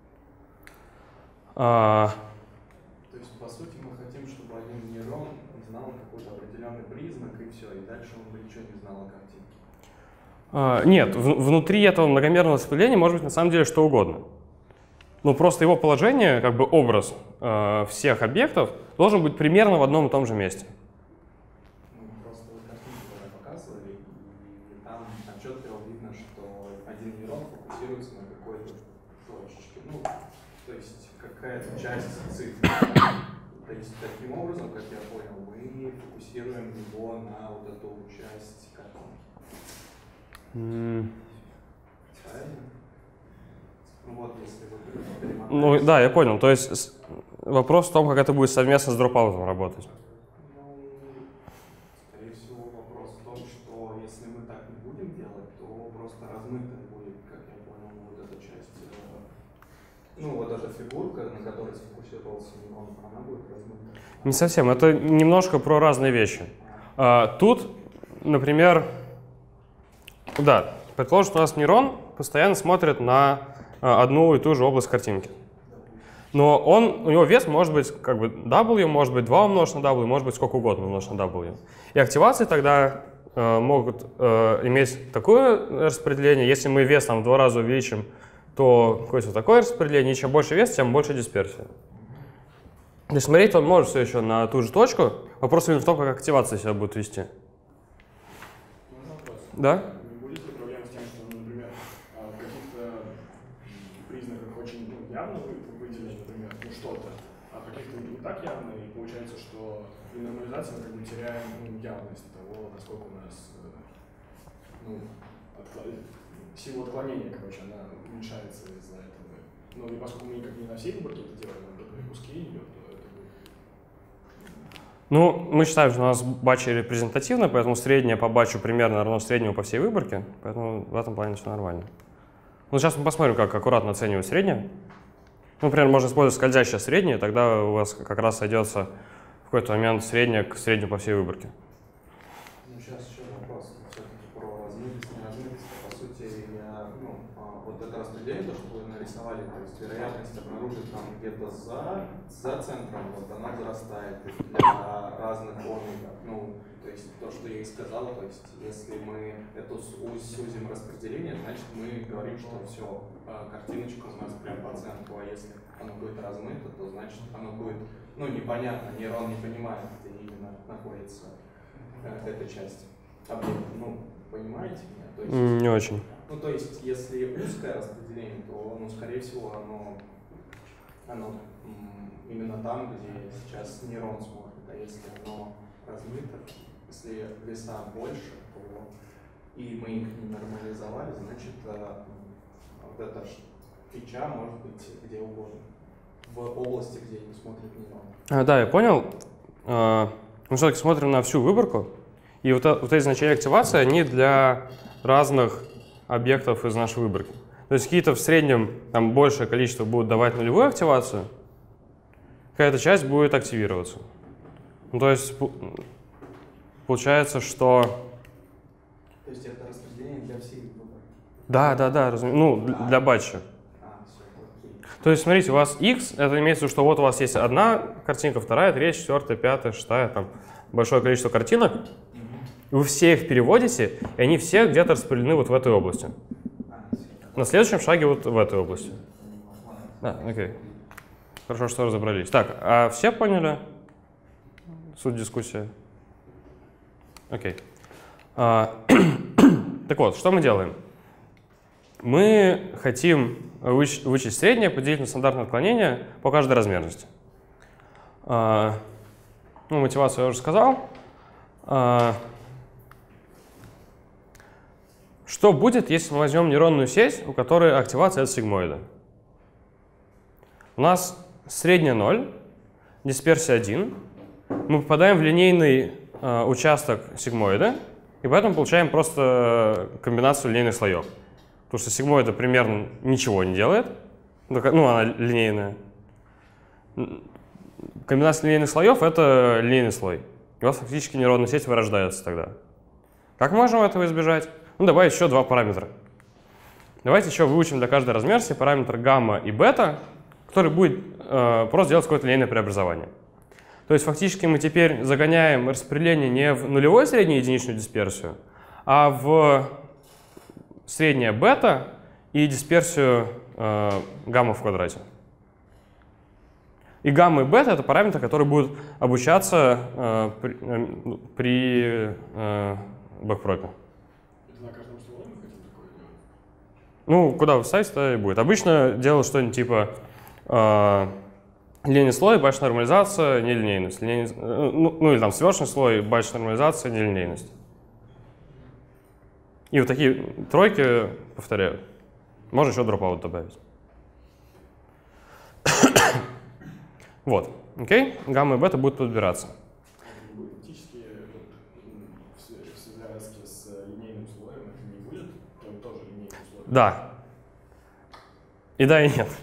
То есть, по сути, мы хотим, чтобы один нейрон знал какой-то определенный признак, и все, и дальше он бы ничего не знал о картинке. Нет, внутри этого многомерного распределения может быть на самом деле что угодно. Но просто его положение, как бы образ всех объектов, должен быть примерно в одном и том же месте. Ну, просто вы картинку когда показывали, и там отчетливо видно, что один нейрон фокусируется на какой-то точечке. Ну, то есть какая-то часть цифры. То есть таким образом, как я понял, мы фокусируем его на вот эту часть картинки. Правильно? Ну вот, если вы перемотаете. Ну да, я понял. То есть вопрос в том, как это будет совместно с дропаутом работать. Ну, скорее всего, вопрос в том, что если мы так не будем делать, то просто размыто будет, как я понял, вот эта часть. Ну, вот эта фигурка, на которой сфокусировался нейрон, она будет размыта. Не совсем. Это немножко про разные вещи. Тут, например, да, предположим, что у нас нейрон постоянно смотрит на одну и ту же область картинки. Но у него вес может быть как бы W, может быть 2 умножить на W, может быть сколько угодно умножить на W. И активации тогда могут иметь такое распределение. Если мы вес там в 2 раза увеличим, то какое-то такое распределение. И чем больше вес, тем больше дисперсия. То есть смотреть он может все еще на ту же точку. Вопрос именно в том, как активация себя будет вести. Можно вопрос? Да? Не будет ли проблема с тем, что, например, в каких-то так явно, и получается, что при нормализации мы как бы теряем явность того, насколько у нас сила отклонения, короче, она уменьшается из-за этого. Ну и поскольку мы никак не на всей выборке это делаем, а только на куски идет, то это будет... Ну, мы считаем, что у нас батчи репрезентативны, поэтому среднее по батчу примерно равно среднему по всей выборке, поэтому в этом плане все нормально. Ну, сейчас мы посмотрим, как аккуратно оценивать среднее. Ну, например, можно использовать скользящее среднее, тогда у вас как раз сойдется в какой-то момент среднее к среднему по всей выборке. Ну, сейчас еще вопрос все-таки про размытость, не размытость. По сути, вот это распределение, то, что вы нарисовали, то есть вероятность обнаружить там где-то за центром, вот она возрастает для разных омегов. Ну, то есть то, что я и сказал, то есть если мы это сузим распределение, значит мы говорим, что все, картиночка у нас прям по центру, а если оно будет размыто, то значит оно будет, непонятно, нейрон не понимает, где именно находится эта часть объекта. Ну, понимаете меня? То есть, не очень. Ну, то есть, если узкое распределение, то, скорее всего, оно именно там, где сейчас нейрон смотрит, а если оно размыто, если веса больше, то и мы их не нормализовали, значит, вот эта фича может быть где угодно, в области, где не смотрит нейрон. Да, я понял. Мы все-таки смотрим на всю выборку, и вот эти значения активации, они для разных объектов из нашей выборки. То есть какие-то в среднем там большее количество будут давать нулевую активацию, какая-то часть будет активироваться. Ну, то есть получается, что... То есть это распределение для всей выборки? Да, для батча. То есть, смотрите, у вас x, это имеется в виду, что вот у вас есть одна картинка, вторая, третья, четвертая, пятая, шестая, там большое количество картинок. Вы все их переводите, и они все где-то распределены вот в этой области. На следующем шаге вот в этой области. Да, окей. Хорошо, что разобрались. Так, а все поняли суть дискуссии? Окей. Так вот, что мы делаем? Мы хотим вычесть среднее, поделить на стандартное отклонение по каждой размерности. Мотивацию я уже сказал. Что будет, если мы возьмем нейронную сеть, у которой активация от сигмоида? У нас среднее 0, дисперсия 1. Мы попадаем в линейный участок сигмоида, и поэтому получаем просто комбинацию линейных слоев. Потому что сигмоида примерно ничего не делает, она линейная. Комбинация линейных слоев — это линейный слой. И у вас фактически нейронная сеть вырождается тогда. Как мы можем этого избежать? Добавить еще два параметра. Давайте еще выучим для каждой размерности параметр гамма и бета, который будет просто делать какое-то линейное преобразование. То есть фактически мы теперь загоняем распределение не в нулевую среднюю единичную дисперсию, а в среднее бета и дисперсию гамма в квадрате. И гамма и бета — это параметры, которые будут обучаться при бэкпропе. На каждом слое мы хотим такое делать? Куда вы ставите, то и будет. Обычно делают что-нибудь типа линейный слой, батчная нормализация, нелинейность. Или там сверхный слой, батчная нормализация, нелинейность. И вот такие тройки повторяют. Можно еще дропаут добавить. Вот, окей? Гамма и бета будут подбираться. Фактически в связке с линейным слоем это не будет, то тоже линейный слой. Да. И да, и нет.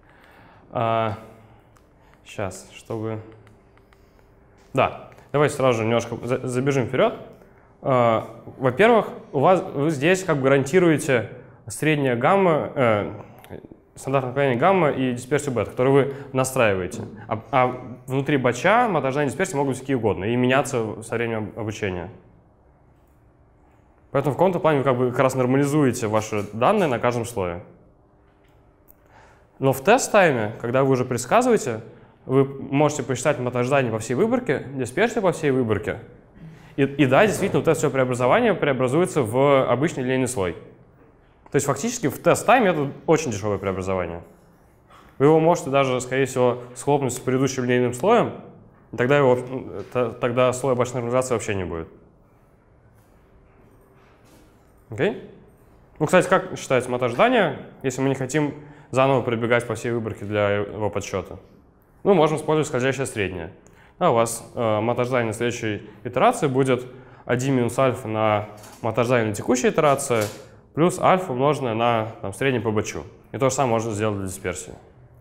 Сейчас, чтобы... Да, давайте сразу же немножко забежим вперед. Во-первых, вы здесь как бы гарантируете среднее гамма, стандартное отклонение гамма и дисперсию бета, которую вы настраиваете. А внутри батча монтажные дисперсии могут быть какие угодно и меняться со временем обучения. Поэтому в каком-то плане вы как раз нормализуете ваши данные на каждом слое. Но в тест-тайме, когда вы уже предсказываете, вы можете посчитать мотождание по всей выборке, дисперсию по всей выборке. И да, действительно, вот это все преобразование преобразуется в обычный линейный слой. То есть фактически в тест-тайме это очень дешевое преобразование. Вы его можете даже, скорее всего, схлопнуть с предыдущим линейным слоем, и тогда слоя башенной нормализации вообще не будет. Окей? Ну, кстати, как считается мат ожидания, если мы не хотим заново пробегать по всей выборке для его подсчета? Ну, можем использовать скользящее среднее. У вас мат ожидания на следующей итерации будет 1 минус альфа на мат ожидания на текущей итерации плюс альфа умноженное на среднее по бачу. И то же самое можно сделать для дисперсии.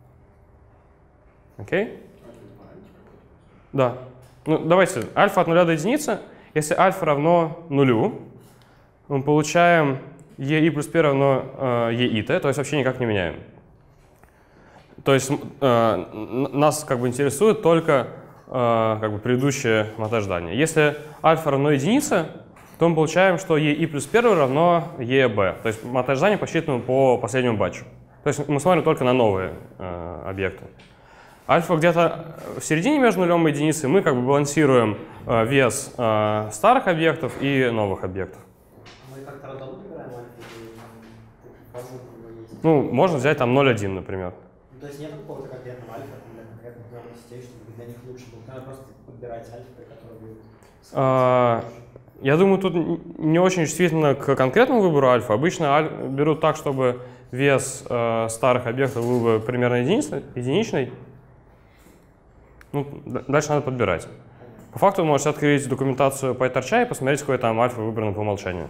Окей? Да. Ну, давайте, альфа от 0 до единицы. Если альфа равно нулю, мы получаем ei плюс p равно ei t, то есть вообще никак не меняем. То есть нас как бы интересует только как бы предыдущее мат ожидание. Если альфа равно единице, то мы получаем, что ei плюс 1 равно eB. То есть мат ожидание посчитано по последнему батчу. То есть мы смотрим только на новые объекты. Альфа где-то в середине между нулем и единицей, мы как бы балансируем вес старых объектов и новых объектов. Мы как-то рандомно выбираем альфа или есть? Ну, можно взять там 0,1, например. То есть нет какого-то конкретного альфа для конкретных нормальных сетей, чтобы для них лучше было. Надо просто подбирать альфа, который будет... Я думаю, тут не очень чувствительно к конкретному выбору альфа. Обычно берут так, чтобы вес старых объектов был бы примерно единичный. Ну, дальше надо подбирать. По факту вы можете открыть документацию PyTorch и посмотреть, какой там альфа выбран по умолчанию.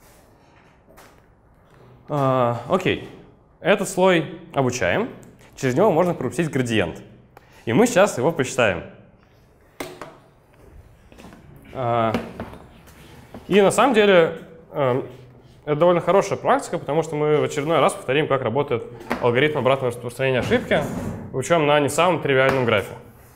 Окей. Этот слой обучаем. Через него можно пропустить градиент. И мы сейчас его посчитаем. И на самом деле это довольно хорошая практика, потому что мы в очередной раз повторим, как работает алгоритм обратного распространения ошибки, причем на не самом тривиальном графе.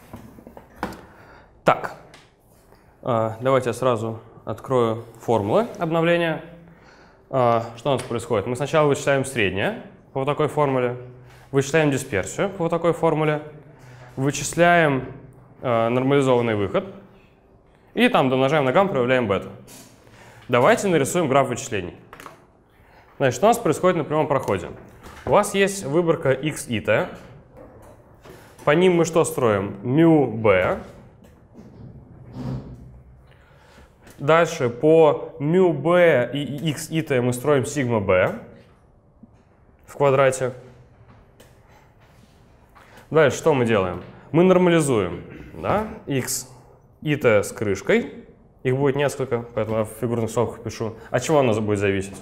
Так, давайте я сразу открою формулы обновления. Что у нас происходит? Мы сначала вычисляем среднее по вот такой формуле, вычисляем дисперсию по вот такой формуле, вычисляем нормализованный выход и там домножаем на гамма, проявляем бета. Давайте нарисуем граф вычислений. Значит, что у нас происходит на прямом проходе? У вас есть выборка x и t. По ним мы что строим? μ(b). Дальше по μ(b) и x и t мы строим σ(b) в квадрате. Дальше что мы делаем? Мы нормализуем, да, x и t с крышкой. Их будет несколько, поэтому я в фигурных скобках пишу. От чего оно будет зависеть?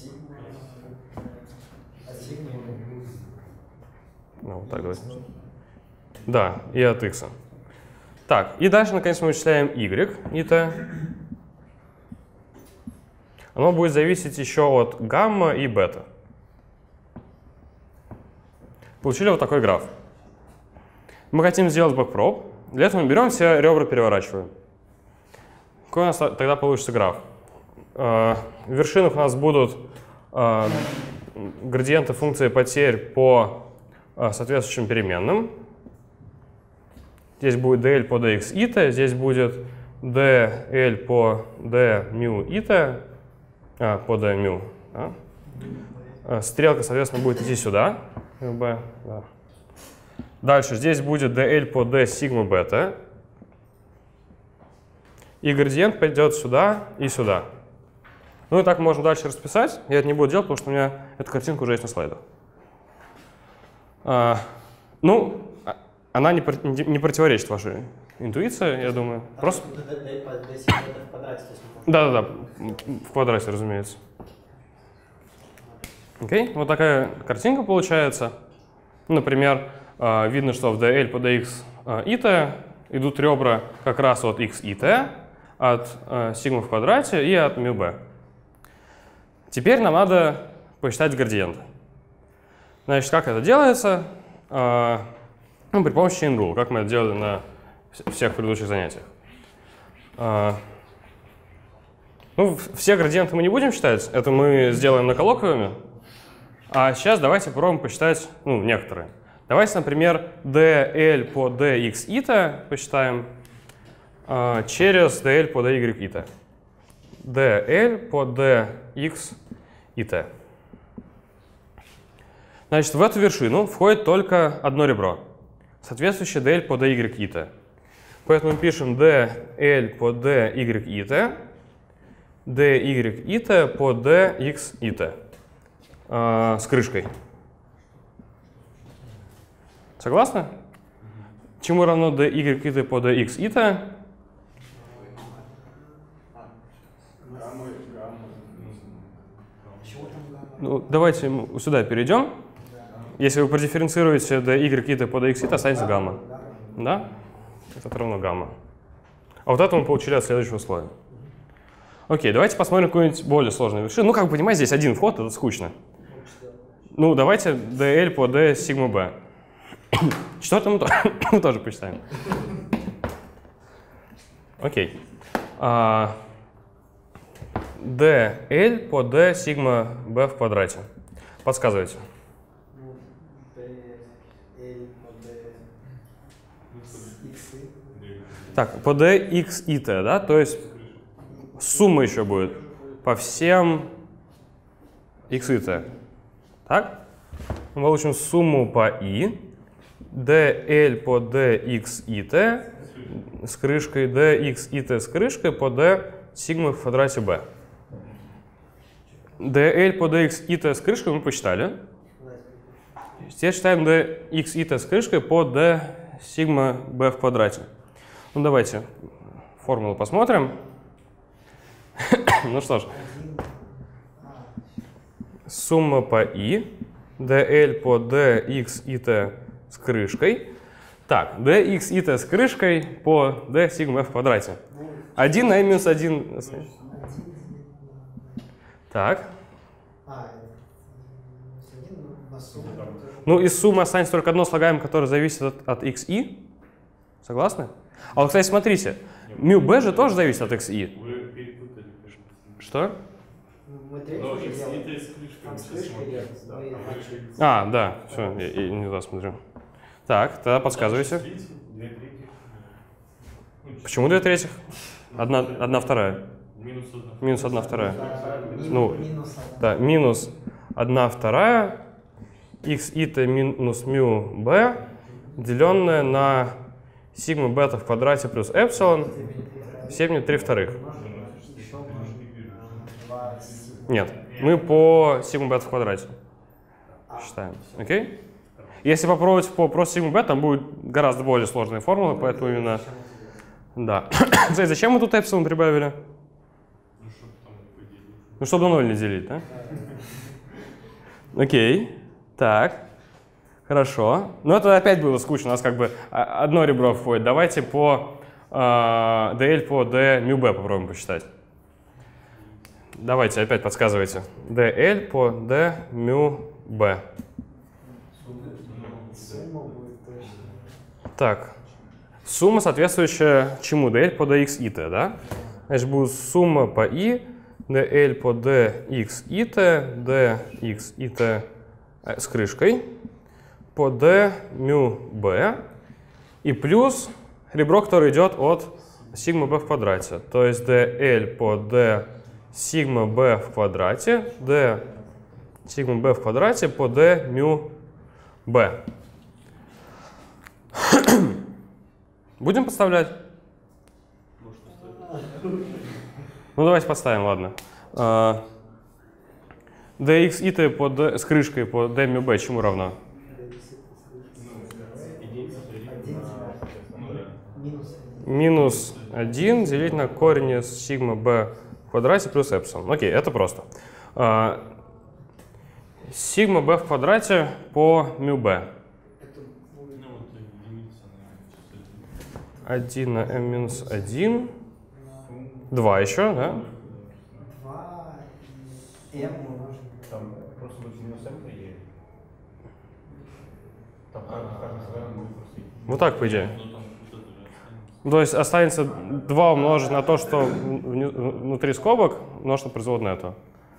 Ну, вот так давайте. Да, и от x. Так, и дальше, наконец, мы вычисляем y и t. Оно будет зависеть еще от гамма и бета. Получили вот такой граф. Мы хотим сделать бэкпроб. Для этого мы берем все ребра, переворачиваем. Какой у нас тогда получится граф? В вершинах у нас будут градиенты функции потерь по соответствующим переменным. Здесь будет dl по dx и t, здесь будет dl по d μ и t, по d μ. Да? Стрелка, соответственно, будет идти сюда. Да. Дальше здесь будет dl по d сигма бета. И градиент пойдет сюда и сюда. Ну и так можно дальше расписать. Я это не буду делать, потому что у меня эта картинка уже есть на слайдах. Ну, она не противоречит вашей интуиции, я думаю. Просто... Да-да-да, в квадрате, разумеется. Окей, вот такая картинка получается. Например, видно, что в dl по dx и t идут ребра как раз от x и t, от сигма в квадрате и от μb. Теперь нам надо посчитать градиенты. Значит, как это делается? При помощи chain rule, как мы это делали на всех предыдущих занятиях. Ну, все градиенты мы не будем считать, это мы сделаем на коллоквиуме. А сейчас давайте попробуем посчитать некоторые. Давайте, например, dl по dx и t посчитаем через dl по dy и t. dl по dx и t. Значит, в эту вершину входит только одно ребро, соответствующее dl по dy и t. Поэтому мы пишем dl по dy и t, dy и t по dx и t с крышкой. Согласны? Чему равно dy и t по dx и t? Ну, давайте сюда перейдем. Если вы продифференцируете dy и t по dx и t, останется гамма. Да? Это равно гамма. А вот это мы получили от следующего слоя. Окей, давайте посмотрим какую-нибудь более сложную вершину. Ну, как вы понимаете, здесь один вход, это скучно. Ну, давайте dl по d сигма b. Четвертому мы тоже посчитаем. Окей. dl по d сигма b в квадрате. Подсказывайте. Так, по dx и t, да? То есть сумма еще будет по всем x и t. Так? Мы получим сумму по i, dl по dx и t с крышкой, dx и t с крышкой по d сигма в квадрате b. dl по dx и t с крышкой мы посчитали. Теперь считаем dx и t с крышкой по d сигма b в квадрате. Ну давайте формулу посмотрим. Ну что ж. Сумма по i, dl по dx и t с крышкой. Так, dx и t с крышкой по d сигма f в квадрате. 1 на минус 1. Так. Ну, из суммы останется только одно слагаемое, которое зависит от xi. Согласны? А вот, кстати, смотрите. Мю b же тоже зависит от xi. Вы перепутали. Что? Мы Но третью x делаем. и t с крышкой. Там мы с сейчас крышкой смотрим. делаем. Да. Мы начали. А, да, все, я не туда смотрю. Так, тогда подсказывайте. Две трети. Почему 2/3? Одна вторая. Минус 1. Минус 1/2. Ну, Минус да, минус 1/2 x и t минус мю b, деленное на сигма бета в квадрате плюс эпсилон в степени 3/2. Нет, мы по сигма бета в квадрате считаем. Окей? Если попробовать по просто сигма бета, там будет гораздо более сложная формула, поэтому именно... Да. Кстати, зачем мы тут эпсилон прибавили? Ну, чтобы на 0 не делить, да? Окей. Так. Хорошо. Но это опять было скучно. У нас как бы одно ребро входит. Давайте по dl по d μ b попробуем посчитать. Давайте, опять подсказывайте. dl по d μ b. Так. Сумма, соответствующая чему? dl по dx и t, да? Значит, будет сумма по i, dl по dx и t, dx и t с крышкой, по d μ b, и плюс ребро, которое идет от сигма b в квадрате. То есть dl по d сигма b в квадрате, d сигма b в квадрате по d μ b. Будем подставлять? Ну, давайте подставим, ладно. dx и t по d, с крышкой по d μ b чему равно? Минус 1 делить на корень из сигма b в квадрате плюс эпсилон. Окей, это просто. Сигма b в квадрате по μ b. 1 на m минус 1. 2 еще, да? 2 m умножить. Там просто будет минус m приедет. Там каждый слагаемый будет просто... Вот так, по идее. То есть останется 2 умножить на то, что внутри скобок, умножить на производную этого.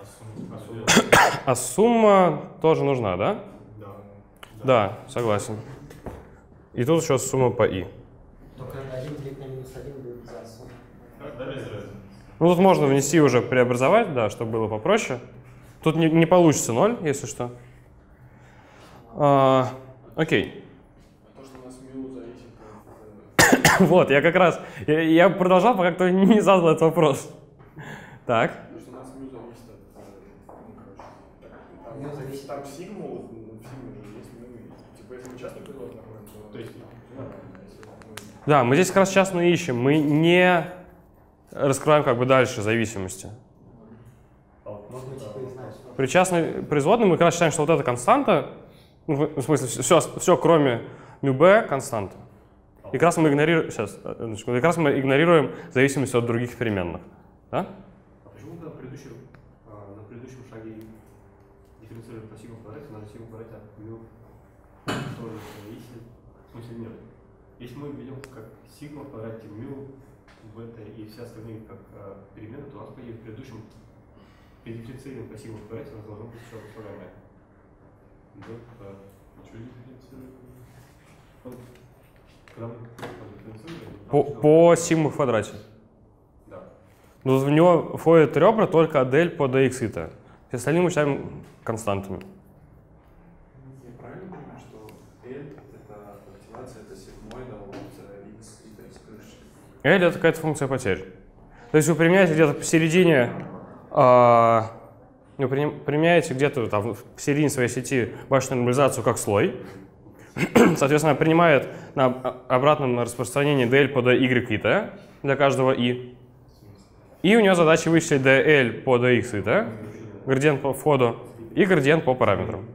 А сумма тоже нужна, да? Да. Да, согласен. И тут еще сумма по i. Только 1 делить на минус 1 будет за сумму. Да, без разницы. Ну, тут можно внести уже преобразовать, да, чтобы было попроще. Тут не получится 0, если что. Окей. То, что у нас мю зависит от... Вот, я как раз, я продолжал, пока кто не задал этот вопрос. Так. Потому что у нас мю зависит от... Ну, короче, Мю зависит там сигму, вот, в сигме же есть мю. Типа, если мы частный производ находим, то есть нормально. Если мы... Да, мы здесь как раз частно ищем, мы не раскрываем как бы дальше зависимости. Можно типа и знать. При частной производной мы как раз считаем, что вот эта константа, ну, в смысле, все кроме μb константа. И как раз мы игнорируем, как раз мы игнорируем зависимость от других переменных. Да? А почему на предыдущем шаге дифференцируем по сигма квадрате, на сигма квадрате от μ тоже зависит? В смысле нет. Если мы ведем как сигма в квадрате μ, бета и все остальные как перемены, то у нас по предыдущем при дифференцируем по сигма в квадрате у нас должно быть еще располагаемое. Бета. Что дифференцируем? Когда мы дифференцируем? По сигма в квадрате. Да. Но в него входят ребра только от L по dx и t. Все остальные мы считаем константами. Я правильно понимаю, что L это активация, это сигмоида, опция x и t с крыши? L это какая-то функция потерь. То есть вы применяете где-то посередине, применяете где-то там в середине своей сети башенную нормализацию как слой. Соответственно, принимает на обратном распространении dl по dy и t для каждого i. И у нее задача вычислить dl по dx и t, градиент по входу и градиент по параметрам.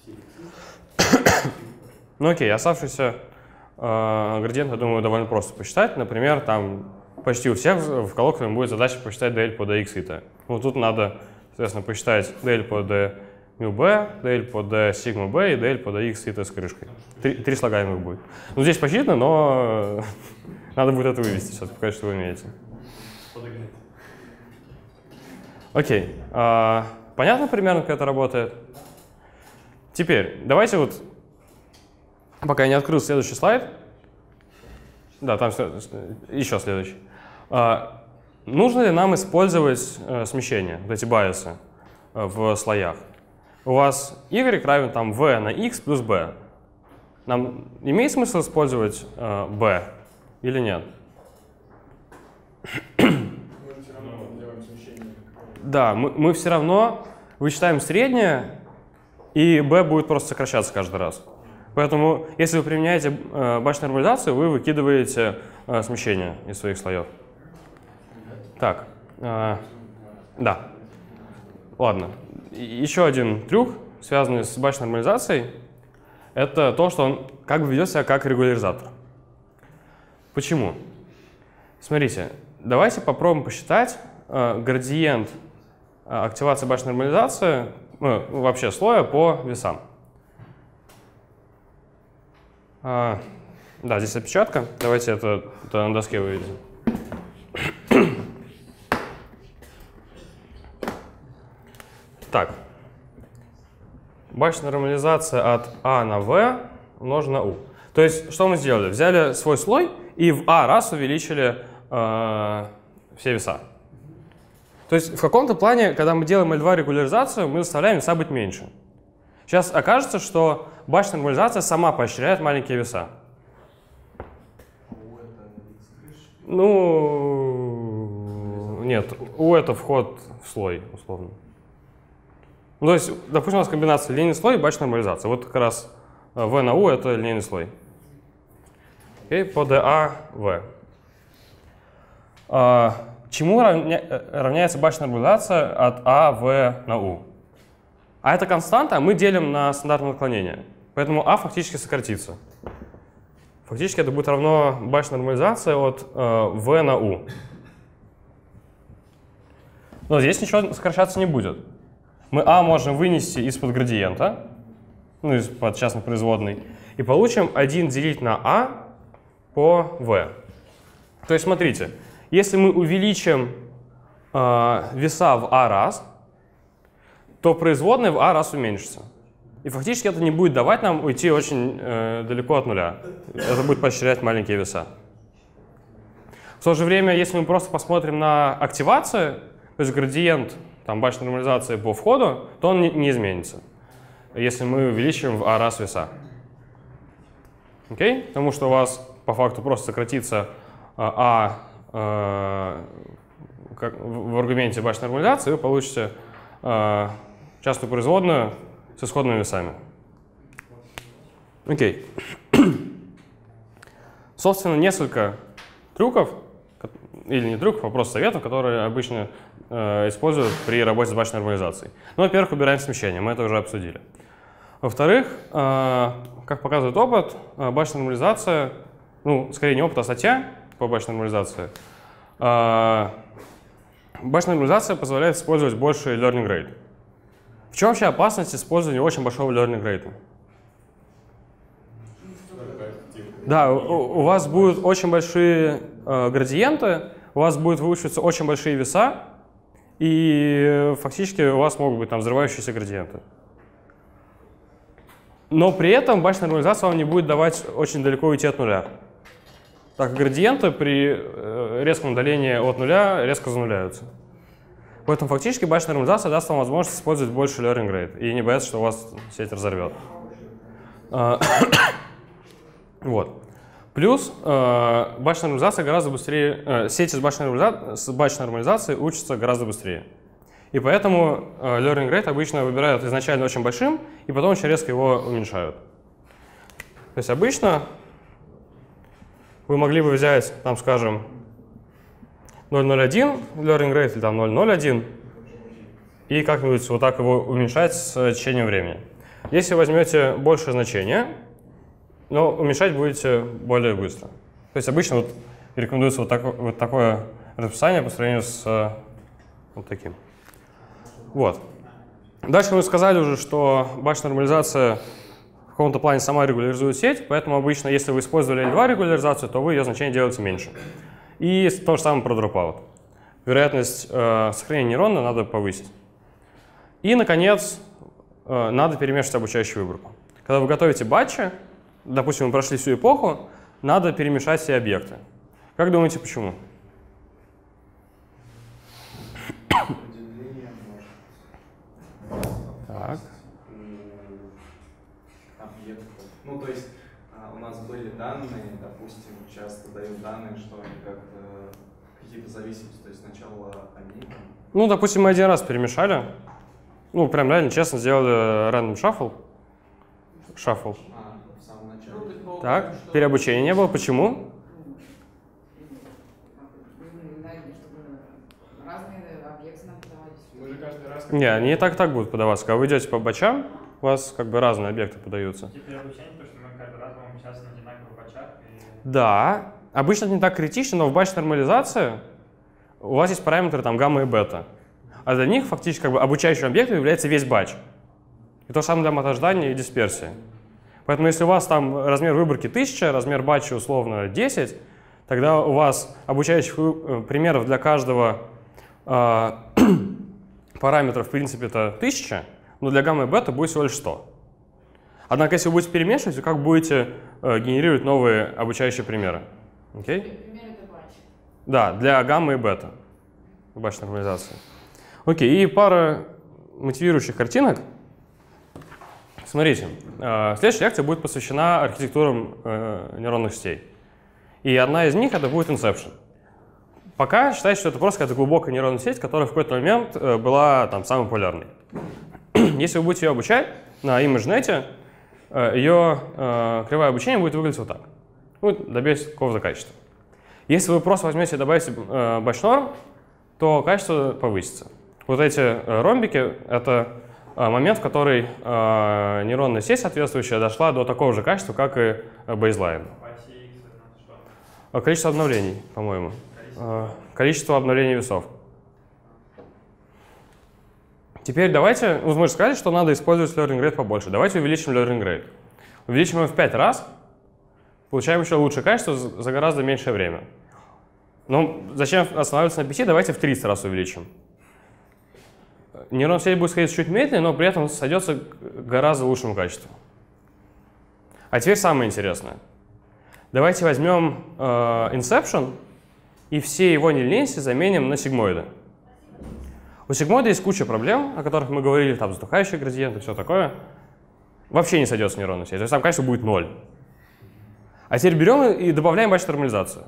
Ну окей, оставшийся градиент, я думаю, довольно просто посчитать. Например, там почти у всех в коллоквиуме будет задача посчитать dl по dx и t. Вот тут надо, соответственно, посчитать dl по d μb, dl по d сигма b и dl по dx и t с крышкой. Три слагаемых будет. Ну, здесь посчитано, но надо будет это вывести сейчас, показать, что вы умеете. Подогнать. Окей. Понятно примерно, как это работает? Теперь, давайте вот, пока я не открыл следующий слайд. Да, там еще следующий. Нужно ли нам использовать смещение, вот эти байесы в слоях? У вас y равен там v на x плюс b. Нам имеет смысл использовать b или нет? Мы же все равно делаем смещение. Да, мы все равно вычитаем среднее, и b будет просто сокращаться каждый раз. Поэтому, если вы применяете башенную нормализацию, вы выкидываете смещение из своих слоев. Так, да. Ладно. Еще один трюк, связанный с башенной нормализацией, это то, что он как бы ведет себя как регуляризатор. Почему? Смотрите, давайте попробуем посчитать градиент активации башенной нормализации, вообще слоя по весам. Да, здесь отпечатка. Давайте это на доске выведем. Так. Башенная нормализация от А на В умножена на У. То есть, что мы сделали? Взяли свой слой и в А раз увеличили все веса. То есть, в каком-то плане, когда мы делаем L2 регуляризацию, мы заставляем веса быть меньше. Сейчас окажется, что башенная нормализация сама поощряет маленькие веса. Ну, нет, U это вход в слой, условно. Ну, то есть, допустим, у нас комбинация линейный слой и башенная нормализация. Вот как раз V на U это линейный слой. Окей, по DA V. Чему равняется башенная нормализация от А, В на У? А это константа, мы делим на стандартное наклонение. Поэтому А фактически сократится. Фактически это будет равно башенная нормализация от В на У. Но здесь ничего сокращаться не будет. Мы А можем вынести из-под градиента, ну, из-под частной производной, и получим 1 делить на А по В. То есть смотрите, если мы увеличим веса в А раз, то производная в А раз уменьшится. И фактически это не будет давать нам уйти очень далеко от нуля. Это будет поощрять маленькие веса. В то же время, если мы просто посмотрим на активацию, то есть градиент башенной нормализации по входу, то он не изменится. если мы увеличим в А раз веса. Окей? Потому что у вас по факту просто сократится в аргументе бачной нормализации, и вы получите частную производную с исходными весами. Окей. Собственно, несколько трюков, или не трюков, а просто советов, которые обычно используют при работе с бачной нормализацией. Ну, во-первых, убираем смещение, мы это уже обсудили. Во-вторых, как показывает опыт, бачная нормализация, ну, скорее не опыт, а статья по бачной нормализации. Бачная нормализация позволяет использовать больше learning rate. В чем вообще опасность использования очень большого learning rate? Да, у вас будут очень большие градиенты, у вас будут выучиваться очень большие веса, и фактически у вас могут быть там взрывающиеся градиенты. Но при этом бачная нормализация вам не будет давать очень далеко уйти от нуля. Так как градиенты при резком удалении от нуля резко зануляются. Поэтому фактически бачная нормализация даст вам возможность использовать больше learning rate и не бояться, что у вас сеть разорвет. Вот. Плюс бачная нормализация гораздо быстрее, сети с бачной нормализацией учатся гораздо быстрее. И поэтому learning rate обычно выбирают изначально очень большим, и потом очень резко его уменьшают. То есть обычно вы могли бы взять, там, скажем, 0.01 learning rate или там 0.01 и как-нибудь вот так его уменьшать с течением времени. Если возьмете большее значение, но уменьшать будете более быстро. То есть обычно вот рекомендуется вот такое расписание по сравнению с вот таким. Вот. Дальше мы сказали уже, что бачная нормализация в каком-то плане сама регуляризует сеть, поэтому обычно, если вы использовали L2 регуляризацию, то вы ее значение делаете меньше. И то же самое про dropout. Вероятность сохранения нейрона надо повысить. И, наконец, надо перемешивать обучающую выборку. Когда вы готовите батчи, допустим, мы прошли всю эпоху, надо перемешать все объекты. Как думаете, почему? Так. Объектов. Ну, то есть у нас были данные, допустим, часто дают данные, что они как-то какие-то зависимости, то есть сначала они. Ну, допустим, мы один раз перемешали. Ну, прям реально честно сделали random shuffle. В самом начале. Так, переобучения не было. Почему? Мы же каждый раз... Не, они и так будут подаваться. Когда вы идете по бачам, у вас как бы разные объекты подаются. Типа обучение, потому что мы каждый раз будем сейчас на одинаковых бачах. Да, обычно это не так критично, но в бачной нормализации у вас есть параметры там гамма и бета. А для них фактически как бы обучающим объектом является весь батч. И то же самое для мотождания и дисперсии. Поэтому если у вас там размер выборки 1000, размер батча условно 10, тогда у вас обучающих примеров для каждого параметра в принципе это 1000, но для гамма и бета будет всего лишь 100. Однако если вы будете перемешивать, вы как будете генерировать новые обучающие примеры. Окей? Пример это батч. Да, для гамма и бета. Бачной нормализации. Окей, и пара мотивирующих картинок. Смотрите, следующая лекция будет посвящена архитектурам нейронных сетей. И одна из них это будет Inception. Пока считайте, что это просто какая-то глубокая нейронная сеть, которая в какой-то момент была там самой популярной. Если вы будете ее обучать на ImageNet, ее кривое обучение будет выглядеть вот так. Ну, добьетесь какого-то качества. Если вы просто возьмете и добавите batch-norm, то качество повысится. Вот эти ромбики — это момент, в который нейронная сеть соответствующая дошла до такого же качества, как и baseline. Количество обновлений, по-моему. Количество обновлений весов. Теперь давайте, ну, мы же сказали, что надо использовать learning rate побольше. Давайте увеличим learning rate. Увеличим его в 5 раз, получаем еще лучшее качество за гораздо меньшее время. Но зачем останавливаться на 5? Давайте в 30 раз увеличим. Нейронная сеть будет сходить чуть медленнее, но при этом сойдется к гораздо лучшему качеству. А теперь самое интересное. Давайте возьмем Inception и все его нелинейности заменим на сигмоиды. У сигмоида есть куча проблем, о которых мы говорили, там затухающие градиенты, все такое. вообще не сойдется в нейронную сеть. То есть там качество будет 0. А теперь берем и добавляем бачную нормализацию.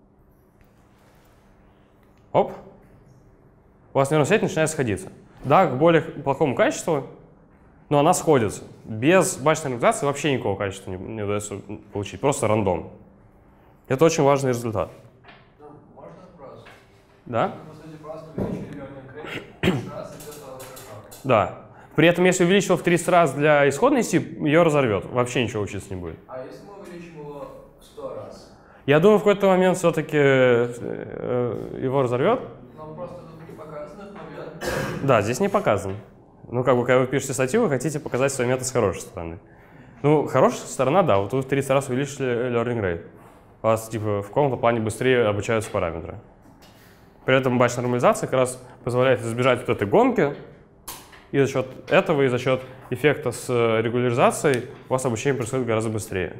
Оп. У вас нейронная сеть начинает сходиться. Да, к более плохому качеству, но она сходится. Без бачной нормализации вообще никакого качества не удается получить. Просто рандом. Это очень важный результат. Ну, можно вопрос? Да? По сути, просто увеличили learning rate раз, и все стало хорошо. Да. При этом, если увеличил в 300 раз для исходной сети, ее разорвет. Вообще ничего учиться не будет. А если мы увеличим его в 100 раз? Я думаю, в какой-то момент все-таки его разорвет. Но просто тут не показан этот момент. Да, здесь не показан. Ну, как бы, когда вы пишете статью, вы хотите показать свой метод с хорошей стороны. Ну, хорошая сторона, да, вот вы в 30 раз увеличили learning rate. У вас, типа, в каком-то плане быстрее обучаются параметры. При этом бачная нормализация как раз позволяет избежать вот этой гонки, и за счет этого, и за счет эффекта с регуляризацией у вас обучение происходит гораздо быстрее.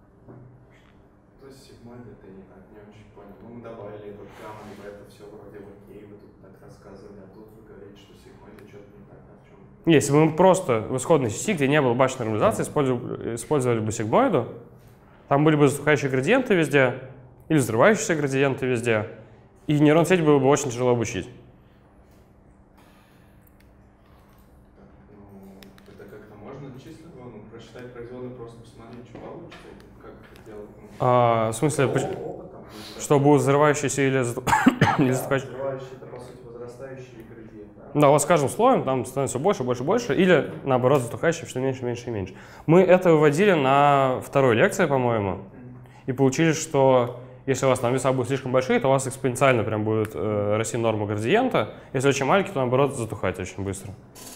То есть сигмоиды это не очень понял. Ну, мы добавили этот гамма, и это все вроде окей, вы тут так рассказывали, а тут вы говорите, что сигмоиды что-то не так, а в чем? Если бы мы просто в исходной сети, где не было бачной нормализации, использовали бы сигмоиду, там были бы затухающие градиенты везде, или взрывающиеся градиенты везде, и нейронную сеть было бы очень тяжело обучить. Ну, это как-то можно численно, ну, просчитать производную, просто посмотреть, что получится, как это делать. Ну, В смысле, опытом, что будут взрывающиеся или затухающие? Взрывающий — это, по сути, возрастающий градиент, да? Да, вот с каждым слоем там становится все больше, больше, больше, или наоборот затухающий все меньше, меньше и меньше. Мы это выводили на второй лекции, по-моему, и получили, что если у вас там веса будут слишком большие, то у вас экспоненциально прям будет расти норма градиента. Если очень маленький, то наоборот затухать очень быстро.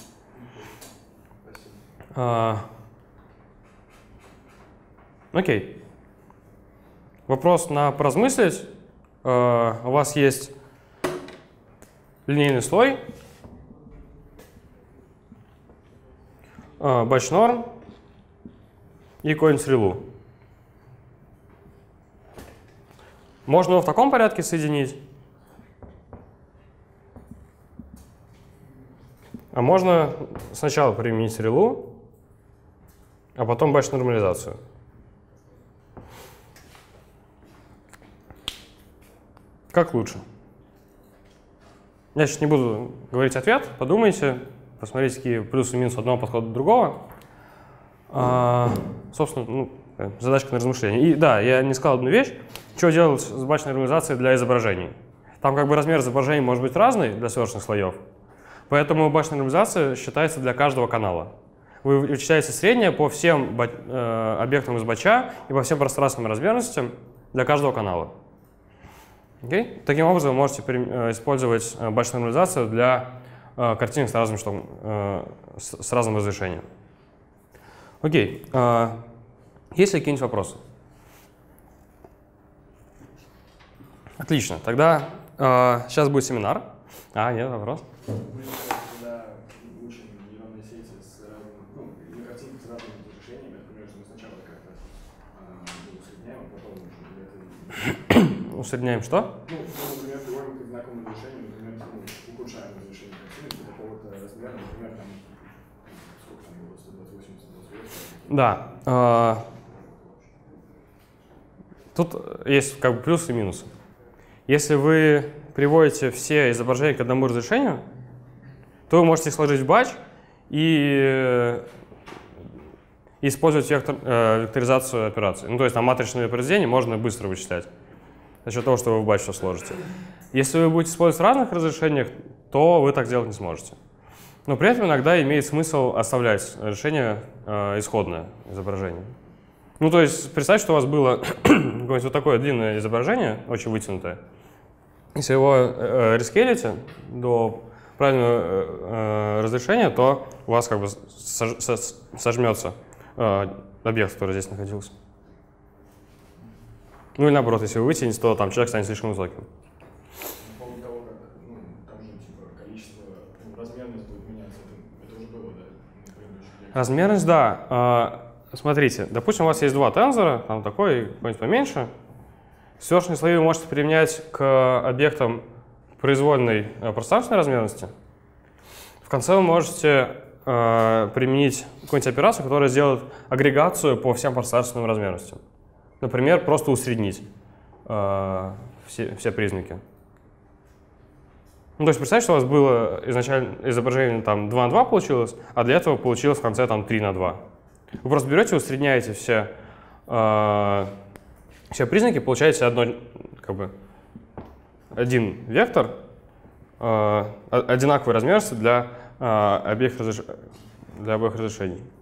Окей. Вопрос на поразмыслить. У вас есть линейный слой, batch norm и какой-нибудь релу. Можно его в таком порядке соединить, а можно сначала применить релу, а потом batch нормализацию. Как лучше? Я сейчас не буду говорить ответ, подумайте, посмотрите, какие плюсы и минусы одного подхода от другого. Собственно, ну, задачка на размышление. И да, я не сказал одну вещь. Что делать с бачной нормализацией для изображений? Там как бы размер изображений может быть разный для сверхных слоев, поэтому бачная нормализация считается для каждого канала. Вы вычисляете среднее по всем объектам из бача и по всем пространственным размерностям для каждого канала. Okay? Таким образом, вы можете использовать бачную нормализацию для картинок с разным разрешением. Окей. Есть ли какие-нибудь вопросы? Отлично. Тогда сейчас будет семинар. Нет, вопрос. Мы, когда учим нейронные сети с разными, ну, на картинках с разными разрешениями, например, что мы сначала как-то усредняем, а потом уже Усредняем что? Ну, например, приводим к одинаковому разрешению, например, ухудшаем разрешение картинок до какого-то размера, например, там, сколько там было, 128, 128. Да. Тут есть как бы плюсы и минусы. Если вы приводите все изображения к одному разрешению, то вы можете их сложить в батч и использовать векторизацию операций. Ну, то есть там матричное произведение можно быстро вычислять за счет того, что вы в батч все сложите. Если вы будете использовать в разных разрешениях, то вы так делать не сможете. Но при этом иногда имеет смысл оставлять решение исходное изображение. Ну, то есть представьте, что у вас было какое-нибудь вот такое длинное изображение, очень вытянутое. Если его рескейлите до правильного разрешения, то у вас как бы сожмется объект, который здесь находился. Ну или наоборот, если вы вытянете, то там человек станет слишком высоким. По поводу того, как, ну, там же типа количество, размерность будет меняться, это уже было, да? На предыдущих лекциях. Размерность, да. Смотрите, допустим, у вас есть два тензора, там такой, какой-нибудь поменьше. Сверхные слои вы можете применять к объектам произвольной пространственной размерности. В конце вы можете применить какую-нибудь операцию, которая сделает агрегацию по всем пространственным размерностям. Например, просто усреднить все признаки. Ну, то есть представьте, что у вас было изначально изображение там 2 на 2 получилось, а для этого получилось в конце там 3 на 2. Вы просто берете, усредняете все признаки, получаете один вектор одинаковой размерности для обоих разрешений.